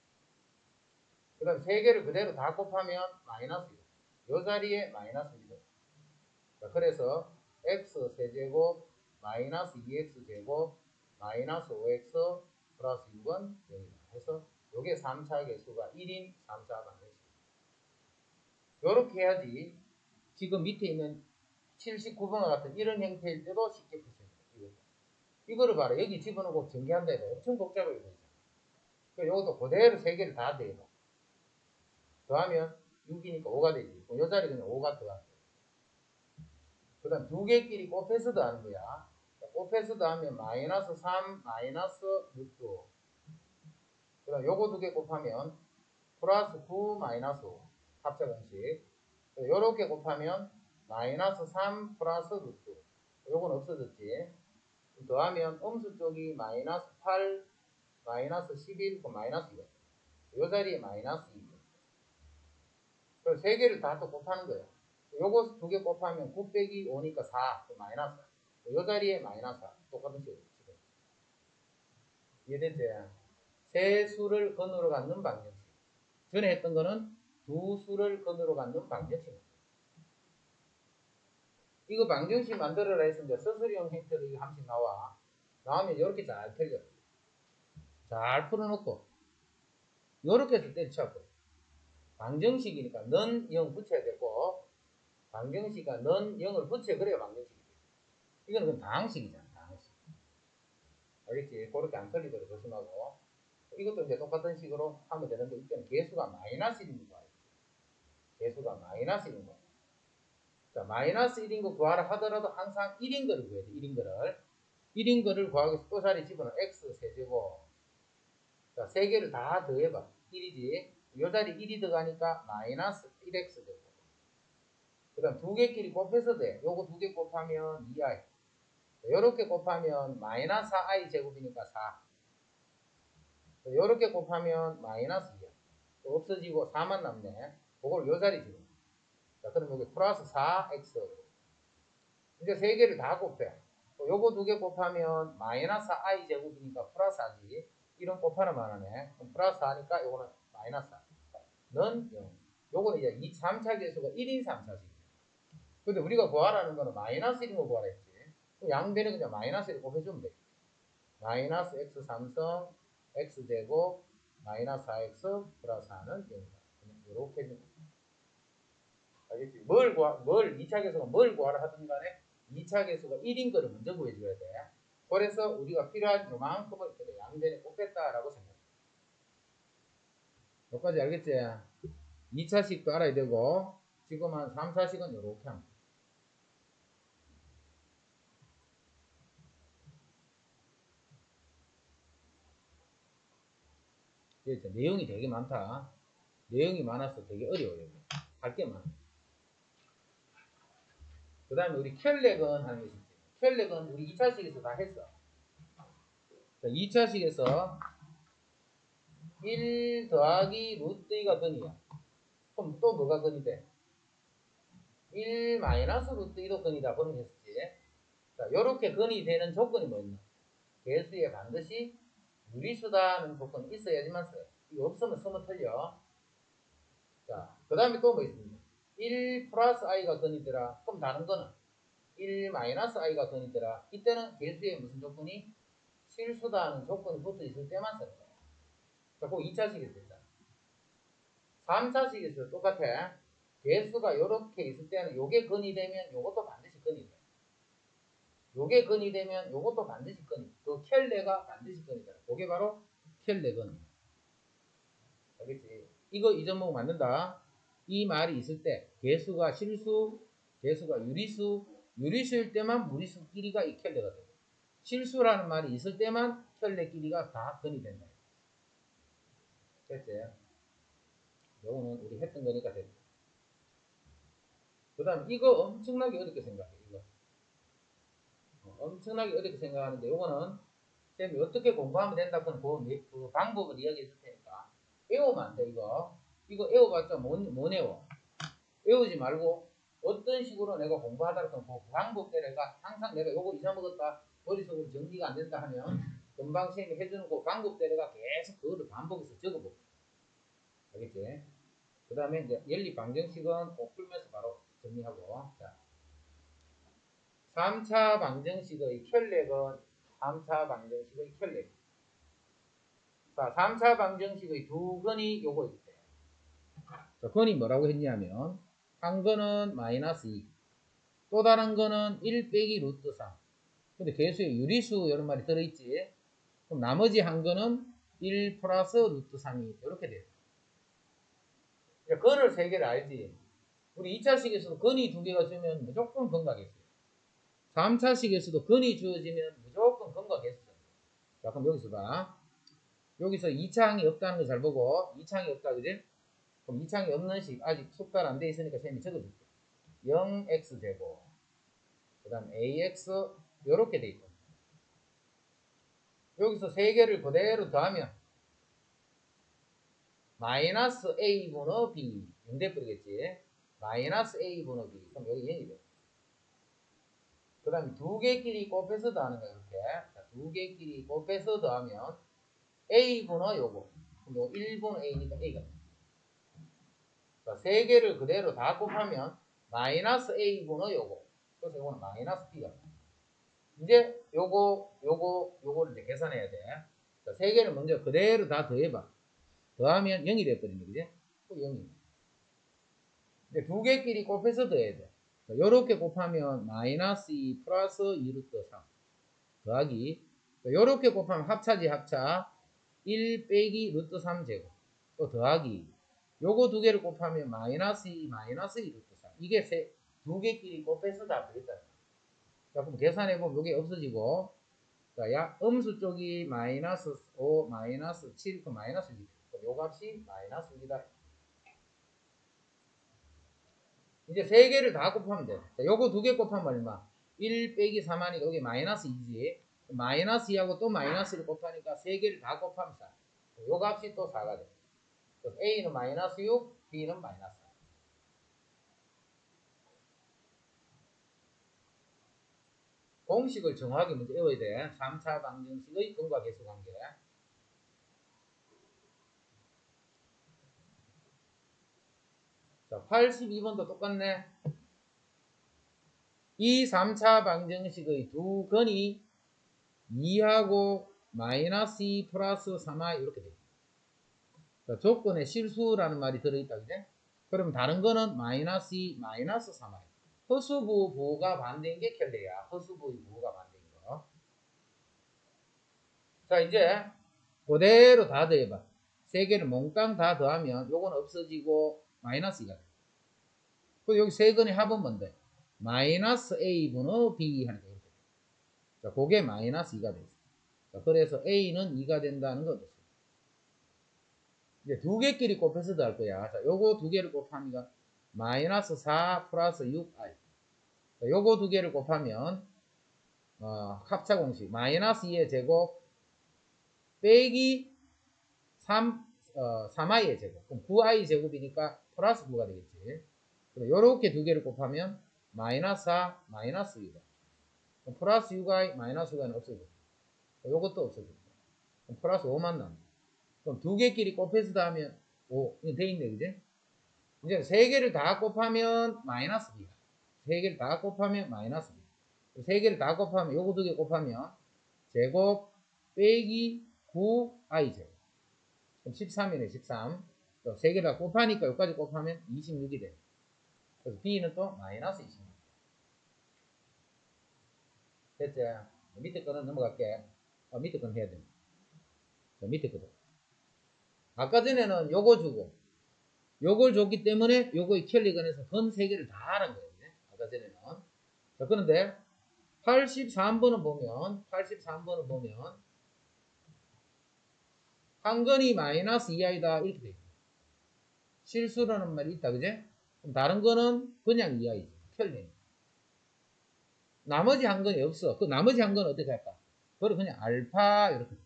그 다음에 세 개를 그대로 다 곱하면 마이너스 2. 요 자리에 마이너스 2가 돼. 자, 그래서 x 세제곱 마이너스 2x 제곱 마이너스 5x 플러스 6은 0이다. 해서 요게 3차 계수가 1인 3차 방정식. 요렇게 해야지 지금 밑에 있는 79번과 같은 이런 형태일 때도 쉽게 풀 수 있습니다. 이거를 봐라. 여기 집어넣고 전개한다 해도 엄청 복잡하게 되잖아. 이것도 그대로 세 개를 다 더해봐. 더하면 6이니까 5가 되지. 요 자리 그냥 5가 더하면 돼. 그 다음 두 개끼리 곱해서 더하는 거야. 곱해서 더하면 마이너스 3 마이너스 루트 5. 그 다음 요거 두 개 곱하면 플러스 9 마이너스 5. 합차 공식. 요렇게 곱하면 마이너스 3 플러스 루트 5. 요건 없어졌지. 더하면 음수 쪽이 마이너스 8 마이너스 11 마이너스 2. 요 자리에 마이너스 2. 그래서 세 개를 다 또 곱하는 거예요. 요거 두 개 곱하면 9 빼기 5니까 4, 마이너스 4. 요 자리에 마이너스 4. 똑같은 식으로. 이해됐지? 세 수를 근으로 갖는 방정식. 전에 했던 거는 두 수를 근으로 갖는 방정식. 이거 방정식 만들어라 했으면 서술형 행태로 이 함식 나와. 나오면 이렇게 잘 틀려. 잘 풀어놓고 이렇게 해서 때려쳐고. 방정식이니까 넌 0 붙여야 되고, 방정식이니까 넌 0을 붙여 그래야 방정식이 돼. 이거는 그냥 다항식이잖아. 다항식. 알겠지? 그렇게 안 틀리도록 조심하고. 이것도 이제 똑같은 식으로 하면 되는데, 이때는 개수가 마이너스 1인 거 알지? 개수가 마이너스 1인 거. 자, 마이너스 1인 거 구하라 하더라도 항상 1인 거를 구해야 돼. 1인 거를. 1인 거를 구하기 위해서 또 자리 집어넣어. x 세제곱. 자, 세 개를 다 더해봐. 1이지. 요 자리 1이 들어가니까 마이너스 1x 되고. 그 다음 두 개끼리 곱해서 돼. 요거 두 개 곱하면 2i. 요렇게 곱하면 마이너스 4i 제곱이니까 4. 요렇게 곱하면 마이너스 2야. 없어지고 4만 남네. 그걸 요 자리 집어. 자, 그럼 여기 플러스 4x. 이제 세 개를 다 곱해. 요거 두 개 곱하면 마이너스 i 제곱이니까 플러스 4지. 이런 곱하는 말하네. 그럼 플러스 4니까 요거는 마이너스 4. 넌 0. 요거는 이제 3차 계수가 1인 3차식. 근데 우리가 구하라는 거는 마이너스 1인 거 구하라 했지. 양변에 그냥 마이너스 1 곱해주면 돼. 마이너스 x 3성 x제곱 마이너스 4x 플러스 4는 0이다. 이렇게 해주면 돼. 알겠지? 뭘 2차 계수가 뭘 구하라 하든 간에 2차 계수가 1인 거를 먼저 구해줘야 돼. 그래서 우리가 필요한 요만큼을 양변에 곱했다라고 생각해. 여기까지 알겠지? 2차식도 알아야 되고, 지금 한 3차식은 이렇게 하면 돼. 내용이 되게 많다. 내용이 많아서 되게 어려워요. 할 게 많아. 그 다음에 우리 켈렉은 하는 것이 있지. 켈렉은 우리 2차식에서 다 했어. 자, 2차식에서 1 더하기 루트 2가 근이야. 그럼 또 뭐가 근이 돼? 1 마이너스 루트 2도 근이다. 그런 거 했었지. 자, 요렇게 근이 되는 조건이 뭐 있나? 개수에 반드시 무리수다는 조건이 있어야지만 써요. 이거 없으면 쓰면 틀려. 자, 그 다음에 또 뭐 있습니까? 1 플러스 i가 근이더라. 그럼 다른 거는 1 마이너스 i가 근이더라. 이때는 개수에 무슨 조건이? 실수다는 조건이 붙어 있을 때만 써요. 자, 그거 2차식에서 됐잖아. 3차식에서 똑같아. 개수가 요렇게 있을 때는 요게 근이 되면 요것도 반드시 근이 돼. 요게 근이 되면 요것도 반드시 근이 돼. 그 켈레가 반드시 근이다. 요게 바로 켈레근. 알겠지? 이거 이전목 맞는다. 이 말이 있을 때 개수가 실수, 개수가 유리수, 유리수일 때만 무리수 끼리가 이 켈레가 되고, 실수라는 말이 있을 때만 켈레 끼리가 다 근이 된다. 됐지? 요거는 우리 했던 거니까 됐다. 그 다음 이거 엄청나게 어렵게 생각해. 이거 엄청나게 어렵게 생각하는데, 요거는 쌤이 어떻게 공부하면 된다 그런 그 방법을 이야기해 줄 테니까 외우면 안 돼. 이거 외워봤자 못 외워. 외우지 말고 어떤 식으로 내가 공부하다 그러면 그 방법대로 내가 항상 내가 요거 잊어먹었다, 머릿속으로 정리가 안 된다 하면 금방 쌤이 해주는 그 방법대로 내가 계속 그거를 반복해서 적어볼게. 알겠지? 그 다음에 이제 연립 방정식은 꼭 풀면서 바로 정리하고. 자, 3차 방정식의 켤레건 3차 방정식의 켤레. 자, 3차 방정식의 두 근이 요거 있대. 자, 근이 뭐라고 했냐면, 한 거는 마이너스 2, 또 다른 거는 1 빼기 루트 3. 근데 개수에 유리수 이런 말이 들어있지. 그럼 나머지 한 거는 1 플러스 루트 3이 이렇게 돼요. 근을 3개를 알지. 우리 2차식에서도 근이 2개가 주면 무조건 근각했어요. 3차식에서도 근이 주어지면 무조건 근각했어. 자, 그럼 여기서 봐. 여기서 2차항이 없다는 거 잘 보고, 2차항이 없다, 그지? 그럼 2차항이 없는 식, 아직 숙달 안 돼 있으니까 쌤이 적어줄게. 0x제곱, 그 다음 ax, 요렇게 돼 있고. 여기서 3개를 그대로 더하면, 마이너스 a분의 b, 0 돼버리겠지? 마이너스 a분의 b. 그럼 여기 0이 돼. 그 다음에 2개끼리 곱해서 더하는 거야, 이렇게. 자, 2개끼리 곱해서 더하면, a분의 요거. 그럼 요거 1분의 a니까 a가 돼. 자, 3개를 그대로 다 곱하면, 마이너스 a분의 요거. 그래서 요거는 마이너스 b가 돼. 이제 요거를 이제 계산해야 돼. 자, 3개를 먼저 그대로 다 더해봐. 더하면 0이 돼버린다, 그지? 또 0이. 이제 2개끼리 곱해서 더해야 돼. 자, 요렇게 곱하면 마이너스 2 플러스 2루트 3 더하기. 자, 요렇게 곱하면 합차지 합차. 1 빼기 루트 3 제곱. 또 더하기. 요거 2개를 곱하면 마이너스 2 마이너스 2 루트 3. 이게 2개끼리 곱해서 다 더했다. 자, 그럼 계산해보면 요게 없어지고. 자, 음수 쪽이 마이너스 5 마이너스 7 그 마이너스 2. 요 값이 마이너스 1이다. 이제 3개를 다 곱하면 돼. 자, 요거 2개 곱하면 얼마? 1 빼기 3 하니까 여기 마이너스 2지. 마이너스 2하고 또 마이너스를 곱하니까 3개를 다 곱하면 4. 요 값이 또 4가 돼. 그래서 A는 마이너스 6, B는 마이너스 4. 공식을 정확하게 먼저 외워야 돼. 3차 방정식의 근과 계수 관계. 자, 82번도 똑같네. 이 3차 방정식의 두 근이 2하고 마이너스 2 플러스 3i 이렇게 돼. 자, 조건에 실수라는 말이 들어있다, 그제? 그럼 다른 거는 마이너스 2, 마이너스 3i. 허수부 부호가 반대인 게 켈레야. 허수부의 부호가 반대인 거. 자, 이제 그대로 다 더해봐. 3개를 몽땅 다 더하면 요건 없어지고 마이너스 2가 돼. 그리고 여기 세 근의 합은 뭔데? 마이너스 a분의 b 하니까 이렇게 돼. 자, 그게 마이너스 2가 돼. 자, 그래서 a는 2가 된다는 거 됐어. 이제 2개끼리 곱해서 더할 거야. 자, 요거 2개를 곱하니까 마이너스 4 플러스 6i. 자, 요거 2개를 곱하면 합차 공식 마이너스 2의 제곱 빼기 3i의 제곱. 그럼 9i 제곱이니까 플러스 9가 되겠지. 요렇게 2개를 곱하면 마이너스 4 마이너스 2가. 그럼 플러스 6i 마이너스 6i는 없어져. 요것도 없어져. 그럼 플러스 5만 남아. 그럼 2개끼리 곱해서 다 하면 5. 이거 돼 있네, 그지? 이제 3개를 다 곱하면 마이너스 b가. 3개를 다 곱하면 마이너스 b. 3개를 다 곱하면 요거 2개 곱하면 제곱 빼기 9i 제곱. 그럼 13이네, 13. 3개 다 곱하니까 여기까지 곱하면 26이 돼. 그래서 b는 또 마이너스 26. 됐지? 밑에 거는 넘어갈게. 밑에 건 해야 돼. 밑에 거도. 아까 전에는 요거 주고 요걸 줬기 때문에 요거의 켈리건에서 건 3개를 다 하는 거예요. 아까 전에는. 자, 그런데 83번을 보면 한 건이 마이너스 2i다 이렇게 돼 있어요. 실수라는 말이 있다, 그제? 그럼 다른 거는 그냥 2i지. 켈리. 나머지 한 건이 없어. 그 나머지 한 건은 어떻게 할까? 그걸 그냥 알파 이렇게.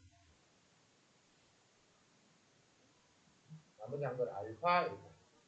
나머지 한 건은 알파 이렇게.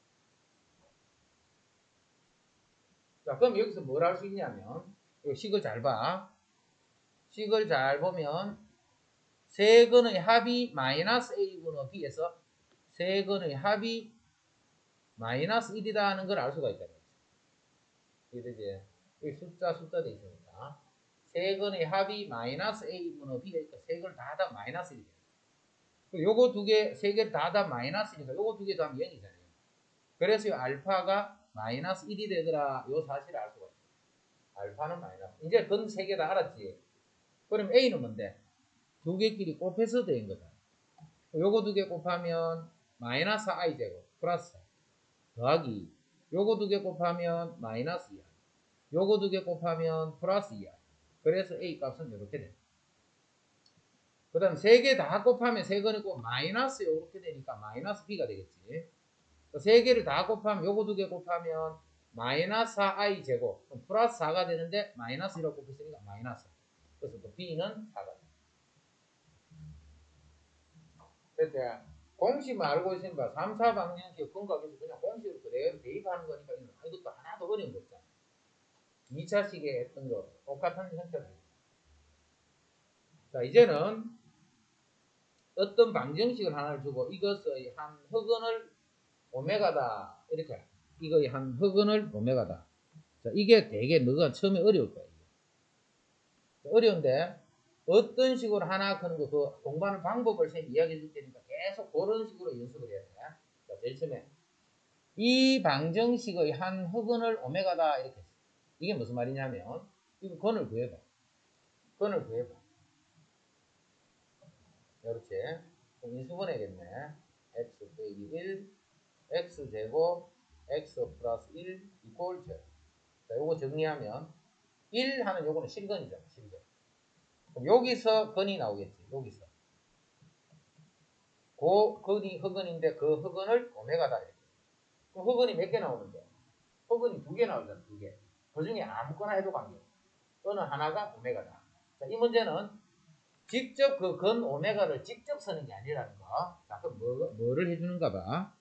자, 그럼 여기서 뭘 할 수 있냐면, 이 식을 잘 봐. 식을 잘 보면, 세 근의 합이 마이너스 a분의 b에서 세 근의 합이 마이너스 1이다 하는 걸 알 수가 있다. 이해되지? 여기 숫자 돼 있으니까. 세 근의 합이 마이너스 a분의 b니까 세 근을 다 하다 마이너스 1이 돼. 요거 2개, 세 개를 다 하다 마이너스 1이니까 요거 2개 더하면 0이잖아요. 그래서 이 알파가 마이너스 1이 되더라. 요 사실을 알 수가 있어요. 알파는 마이너스. 이제 근 3개 다 알았지? 그럼 A는 뭔데? 두 개끼리 곱해서 된 거다. 요거 두 개 곱하면 마이너스 I 제곱 플러스 더하기 요거 두 개 곱하면 마이너스 2I 요거 두 개 곱하면 플러스 2I 그래서 A 값은 이렇게 돼. 그 다음 세 개 다 곱하면 세 건이 꼭 마이너스 이렇게 되니까 마이너스 B가 되겠지. 세 개를 다 곱하면 요거 두 개 곱하면 마이너스 4I 제곱 그럼 플러스 4가 되는데 마이너스 1하고 곱했으니까 마이너스. 그래서 또 B는 4가 돼. 그래서 공식만 알고 있으면 3, 4방정식 근각에서 그냥 공식으로 그대로 대입하는 거니까 이것도 하나도 어려운 거 없잖아. 2차식에 했던 거 똑같은 형태로. 자 이제는 어떤 방정식을 하나를 주고 이것의 한 흑은을 오메가다 이렇게 이거의 한 흑은을 오메가다. 자 이게 되게 너가 처음에 어려울 거야. 어려운데 어떤 식으로 하나 그런 거 그 공부하는 방법을 선생님이 이야기해 줄 테니까 계속 그런 식으로 연습을 해야 돼. 자 제일 처음에 이 방정식의 한 흑은을 오메가다 이렇게 했어. 이게 무슨 말이냐면 이거 건을 구해봐. 건을 구해봐. 그렇지. 그럼 인수분해겠네. x 빼기 1 x제곱 x 플러스 1 이꼴 제. 자 요거 정리하면 1 하는 요거는 실건이잖아. 실건. 그럼 여기서 건이 나오겠지. 여기서. 그 건이 흑은인데 그 흑은을 오메가다 이렇게. 그럼 흑은이 몇 개 나오는데? 흑은이 2개 나오잖아. 2개. 그 중에 아무거나 해도 관계없어. 어느 하나가 오메가다. 자, 이 문제는 직접 그 건 오메가를 직접 쓰는 게 아니라는 거. 자, 그럼 뭐를 해주는가 봐.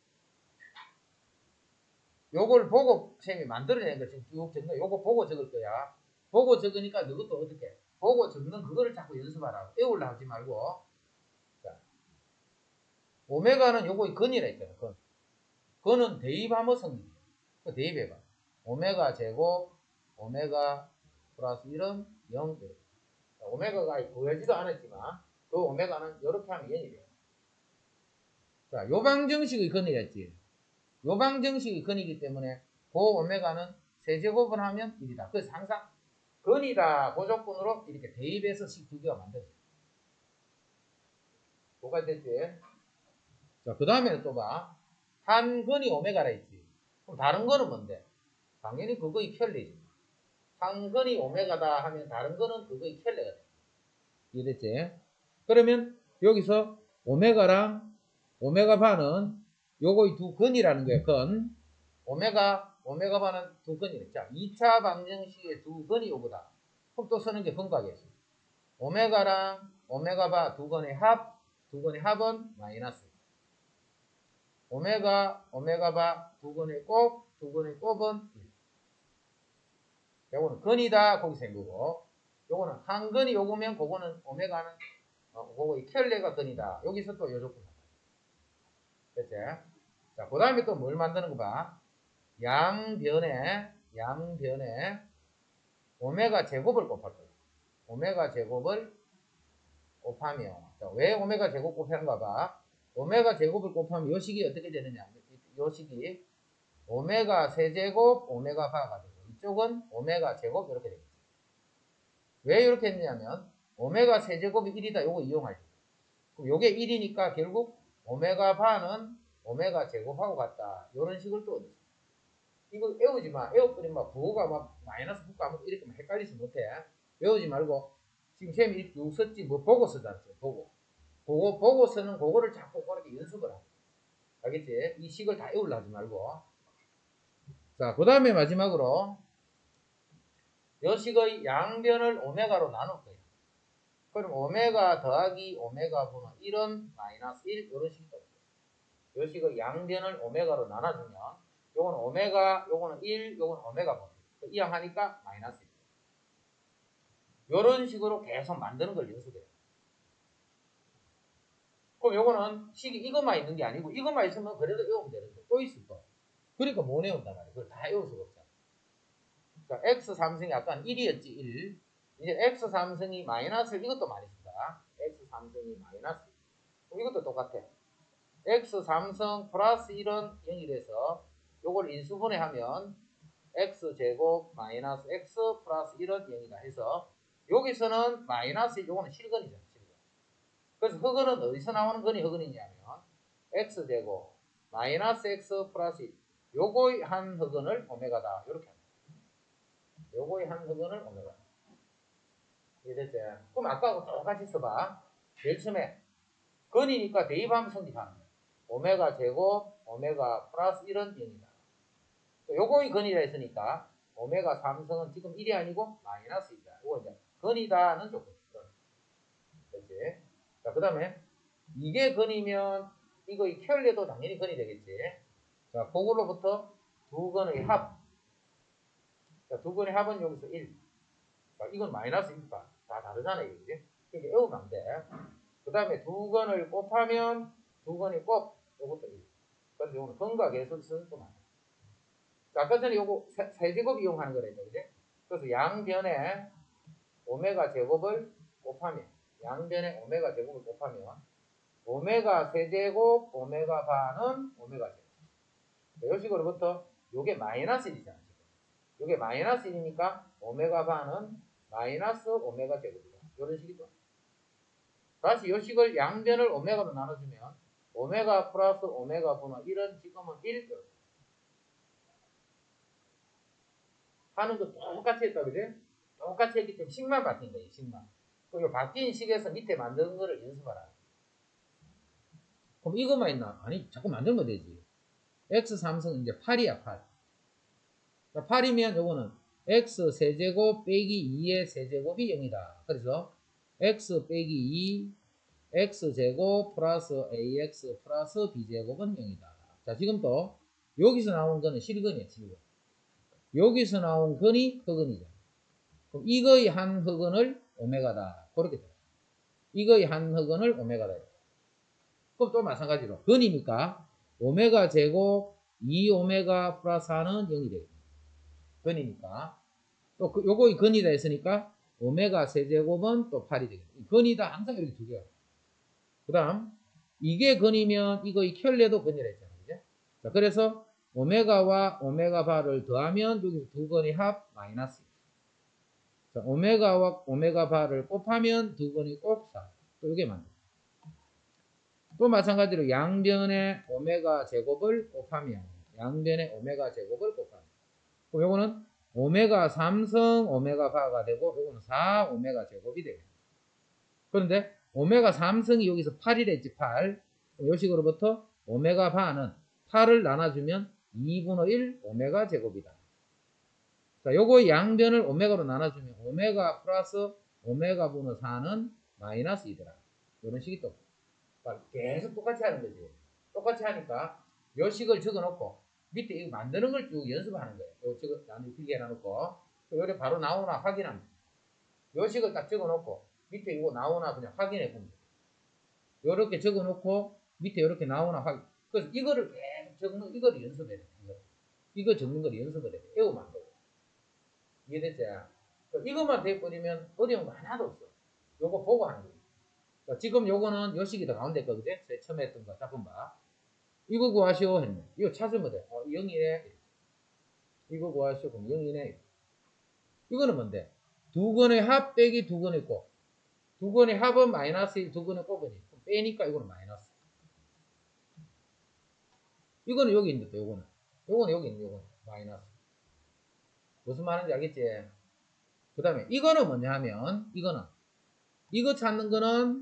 요걸 보고 쌤이 만들어낸 걸 지금 쭉 적는 거야. 요거 보고 적을 거야. 보고 적으니까 너것도 어떻게? 보고 적는 그거를 자꾸 연습하라고. 외우려 하지 말고. 자, 오메가는 요거 건이라 했잖아. 건. 건은 대입하면 성립이야. 그 대입해봐. 오메가 제곱, 오메가 플러스 1은 0. 오메가가 구하지도 않았지만 그 오메가는 이렇게 하면 0이 돼요. 자, 요 방정식의 건이랬지. 요 방정식의 건이기 때문에 그 오메가는 세제곱을 하면 1이다. 그래서 항상 건이다 고조건으로 이렇게 대입해서 식 두 개가 만들어져요. 뭐가 됐지? 자, 그 다음에는 또 봐. 한 건이 오메가라 했지. 그럼 다른 거는 뭔데? 당연히 그거의 켤레지. 한 건이 오메가다 하면 다른 거는 그거의 켤레가 돼. 이해됐지? 그러면 여기서 오메가랑 오메가 바는 요거의 두 건이라는 거야. 건. 오메가 바는 두 건이래. 자, 2차 방정식의 두 건이 요거다. 그럼 또 쓰는 게 분각이었어. 오메가랑 오메가 바 두 건의 합은 마이너스. 오메가 바 두 건의 곱은 1. 요거는 건이다. 거기서 한 거고. 요거는 한 건이 요거면 그거는 오메가는 그거 이 켤레가 건이다. 여기서 또 요 조건. 됐지? 자, 그 다음에 또 뭘 만드는 거 봐. 양변에 오메가 제곱을 곱할 거야. 오메가 제곱을 곱하면. 자, 왜 오메가 제곱 곱하는가 봐. 오메가 제곱을 곱하면 요 식이 어떻게 되느냐. 요 식이 오메가 세제곱 오메가 바가 되고 이쪽은 오메가 제곱 이렇게 되겠지. 왜 이렇게 했냐면 오메가 세제곱이 1이다. 요거 이용하지. 그럼 요게 1이니까 결국 오메가 바는 오메가 제곱하고 같다. 요런 식을 또 얻었어. 이거 외우지 마. 외워버리면 막 부호가 막 마이너스 부가 막 이렇게 헷갈리지 못해. 외우지 말고 지금 쌤이 이렇게 쭉 썼지 뭐 보고 쓰잖아. 보고. 보고 쓰는 그거를 자꾸 그렇게 연습을 하고. 알겠지? 이 식을 다 외우려 하지 말고. 자, 그 다음에 마지막으로 요 식의 양변을 오메가로 나눌 거예요. 그럼 오메가 더하기 오메가 분은 1은 마이너스 1 이런 식이 없어요. 요 식의 양변을 오메가로 나눠주면 요거는 오메가, 요거는 1, 요거는 오메가 분. 이항하니까 마이너스 1. 요런 식으로 계속 만드는 걸 연습해요. 그럼 요거는 식이 이것만 있는 게 아니고 이것만 있으면 그래도 외우면 되는데 또 있을 거. 그러니까 못 외운단 말이야. 그걸 다 외울 수가 없잖아. 자, x 삼성이 아까 1이었지 1. 이제 x 삼성이 마이너스 이것도 많이 쓴다. x 삼성이 마이너스. 그럼 이것도 똑같아. x 삼성 플러스 1은 0이 돼서 요걸 인수분해하면 x제곱 마이너스 x 플러스 1은 0이다 해서 여기서는 마이너스 1, 요거는 실근이잖아. 실근. 그래서 흑은은 어디서 나오는 근이 흑은이냐면 x제곱 마이너스 x 플러스 1. 요거의 한 흑은을 오메가다. 이렇게 합니다. 요거의 한 흑은을 오메가. 이해됐지? 그럼 아까하고 똑같이 써봐. 제일 처음에 근이니까 대입하면 성립하는 거야. 오메가 제곱 오메가 플러스 1은 0이다. 요거의 근이라 했으니까 오메가 3성은 지금 1이 아니고 마이너스 1이다. 요거 이제 근이다는 조건. 그렇지? 자, 그 다음에 이게 근이면 이거 이 켤레도 당연히 근이 되겠지. 자, 그걸로부터 두 근의 합. 자, 두 근의 합은 여기서 1. 자, 이건 마이너스 1파. 다 다르잖아, 이게. 그러니까 외우면 안 돼. 그 다음에 두 근을 곱하면 두 근이 곱. 요것도 1. 그래서 요거는 근과 계수를 또 많아. 자, 아까 전에 요거 세제곱 이용하는 거랬죠, 그지? 그래서 양변에 오메가 제곱을 곱하면, 양변에 오메가 제곱을 곱하면, 오메가 세제곱, 오메가 반은 오메가 제곱. 이 식으로부터 요게 마이너스 1이잖아, 지금. 요게 마이너스 1이니까 오메가 반은 마이너스 오메가 제곱이다. 요런 식이죠. 다시 요 식을 양변을 오메가로 나눠주면, 오메가 플러스 오메가 분의 1은 지금은 1. 하는 거 똑같이 했다, 그지? 똑같이 했기 때문에 식만 바뀐 거예요, 식만. 그리고 바뀐 식에서 밑에 만든 거를 연습하라. 그럼 이것만 있나? 아니, 자꾸 만들면 되지. x3승 이제 8이야, 8. 8이면 요거는 x 세제곱 빼기 2의 세제곱이 0이다. 그래서 x 빼기 2, x제곱 플러스 ax 플러스 b제곱은 0이다. 자, 지금 또 여기서 나온 거는 실근이야, 실근. 여기서 나온 근이 흑근이죠. 그럼 이거의 한 흑은을 오메가다. 그렇게 돼요. 이거의 한 흑은을 오메가다. 그럼 또 마찬가지로 근이니까 오메가 제곱 2오메가 플러스 4는 0이 돼요. 근이니까. 또 요거의 근이다 했으니까 오메가 세제곱은 또 8이 되겠다. 근이다 항상 이렇게 두 개야. 그 다음 이게 근이면 이거의 켤레도 근이라 했잖아요. 그죠? 자, 그래서 오메가와 오메가 바를 더하면 여기서 두 근의 합 마이너스. 자, 오메가와 오메가 바를 곱하면 두 근이 곱사. 또 이게 맞네. 또 마찬가지로 양변의 오메가 제곱을 곱하면 양변의 오메가 제곱을 곱하면 그럼 요거는 오메가 3성 오메가 바가 되고 요거는 4 오메가 제곱이 되겠네. 그런데 오메가 3성이 여기서 8이랬지 8. 요 식으로부터 오메가 바는 8을 나눠주면 2분의 1 오메가 제곱이다. 자, 요거 양변을 오메가로 나눠주면 오메가 플러스 오메가 분의 4는 마이너스 2더라. 이런 식이 또 계속 똑같이 하는 거지. 똑같이 하니까 요 식을 적어놓고 밑에 이거 만드는 걸 쭉 연습하는 거예요. 요 식을 나는 길게 해놓고 요래 바로 나오나 확인합니다. 요 식을 딱 적어놓고 밑에 이거 나오나 그냥 확인해 봅니다. 요렇게 적어놓고 밑에 요렇게 나오나 확인. 그래서 이거를 계속 적는 이거를 연습해야 돼. 이거 적는 걸 연습을 해야 돼. 외우면 안 돼. 이해됐지? 이것만 돼버리면 어려운 거 하나도 없어. 요거 보고 하는 거지. 지금 요거는 요 식이 더 가운데 거, 그지? 처음에 했던 거. 자, 봐. 이거 구하시오 했네. 이거 찾으면 돼. 0이네. 이거 구하시오. 그럼 0이네. 이거는 뭔데? 두 건의 합 빼기 두 건의 곱. 두 건의 합은 마이너스 1, 두 건의 곱이니. 빼니까 이거는 마이너스. 이거는 여기 있는데, 요거는. 요거는 여기 있는 요거는 마이너스. 무슨 말인지 알겠지? 그 다음에 이거는 뭐냐 하면, 이거 찾는 거는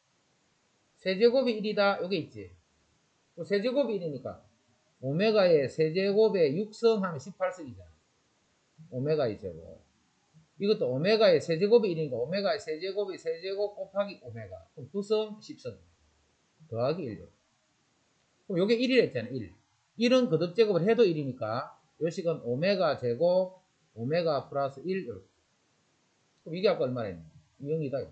세제곱이 1이다. 요게 있지. 세제곱이 1이니까 오메가의 세제곱에 6성 하면 18성이잖아. 오메가의 제곱. 이것도 오메가의 세제곱이 1이니까 오메가의 세제곱이 세제곱 곱하기 오메가. 그럼 9성 10성. 더하기 1. 그럼 요게 1이라 했잖아. 1. 1은 거듭제곱을 해도 1이니까 요 식은 오메가 제곱 오메가 플러스 1 이렇게. 그럼 이게 아까 얼마나 했냐? 0이다.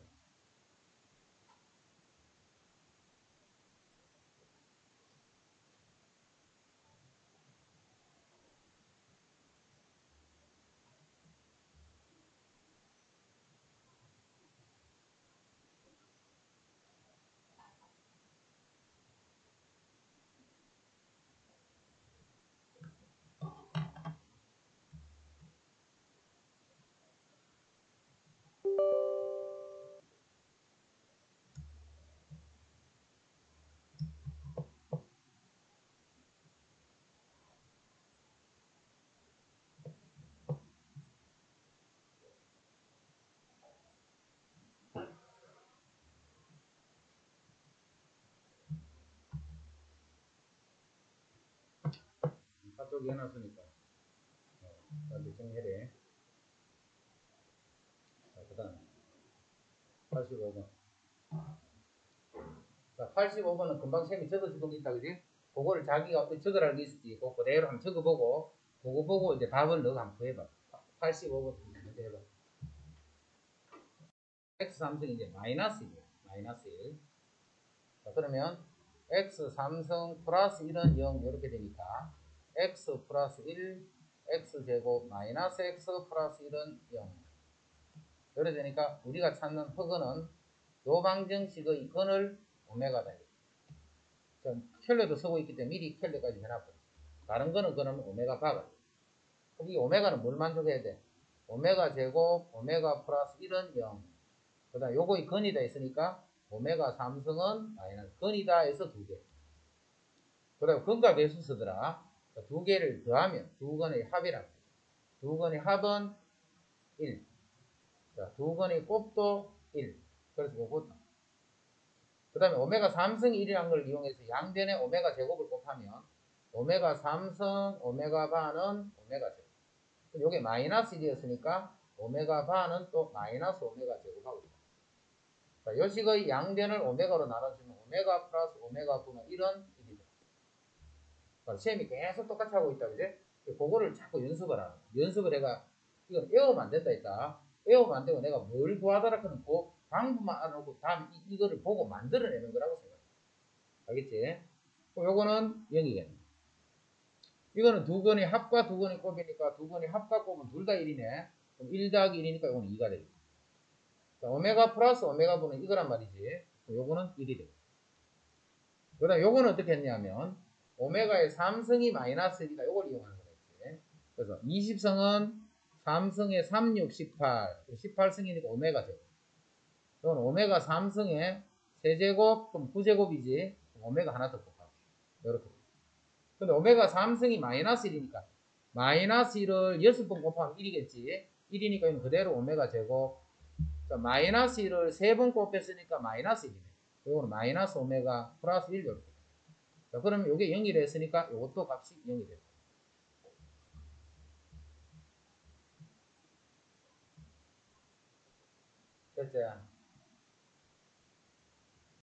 저기 해놨으니까. 나도 정리해. 자, 그 다음에 85번. 자, 85번은 금방 쌤이 적어주던 게 있다, 그지? 그거를 자기가 어떻게 적으라는 게 있을지, 그거 그대로 한번 적어보고, 그거 보고 이제 답을 넣어 한번 해봐. 85번 먼저 해봐. x 삼성이 이제 마이너스 1이야. 마이너스 1. 자, 그러면 x 삼성 플러스 1은 0 이렇게 되니까 x 플러스 1 x 제곱 마이너스 x 플러스 1은 0 이렇게 되니까 우리가 찾는 흑은은 요 방정식의 근을 오메가다. 켈레도 쓰고 있기 때문에 미리 켈레까지 해놨거든. 다른 거는 그러면 오메가 바가. 그럼 이 오메가는 뭘 만족해야 돼? 오메가 제곱 오메가 플러스 1은 0. 그 다음 요거의 근이다 했으니까 오메가 삼성은 마이너스 근이다 해서 2개. 그 다음 근과 배수 쓰더라. 두 개를 더하면 두 근의 합이랍니다. 두 근의 합은 1. 자, 두 근의 곱도 1. 그래서 요것도. 그 다음에 오메가 삼성 1이라는 걸 이용해서 양변의 오메가 제곱을 곱하면 오메가 삼성 오메가 바는 오메가 제곱. 요게 마이너스 1이었으니까 오메가 바는 또 마이너스 오메가 제곱하고 있다. 자, 요식의 양변을 오메가로 나눠주면 오메가 플러스 오메가 분의 1은 1이다. 시험이 계속 똑같이 하고 있다, 그지? 그거를 자꾸 연습을 하는. 연습을 해가, 이건 외우면 안 된다 했다. 외우면 안 되고 내가 뭘 구하더라 그는 그 방법만 알아놓고 다음 이거를 보고 만들어내는 거라고 생각해. 알겠지? 요거는 0이겠네. 이거는 두 건의 합과 두 건의 곱이니까 두 건의 합과 곱은 둘 다 1이네. 그럼 1 더하기 1이니까 이거는 2가 되겠다. 자, 오메가 플러스 오메가 분은 이거란 말이지. 요거는 1이 되겠다. 그 다음 요거는 어떻게 했냐면 오메가의 3승이 마이너스 1이다. 요걸 이용하는 거겠지. 그래서 20승은 3승의 3, 6, 18. 18승이니까 오메가 제곱. 이건 오메가 3승의 세제곱, 그럼 9제곱이지. 오메가 하나 더 곱하고. 이렇게. 근데 오메가 3승이 마이너스 1이니까 마이너스 1을 6번 곱하면 1이겠지. 1이니까 이건 그대로 오메가 제곱. 자, 마이너스 1을 3번 곱했으니까 마이너스 1이네. 이거는 마이너스 오메가 플러스 1 이렇게. 자, 그러면 이게 0이 됐으니까 이것도 값이 0이 됐다. 됐지?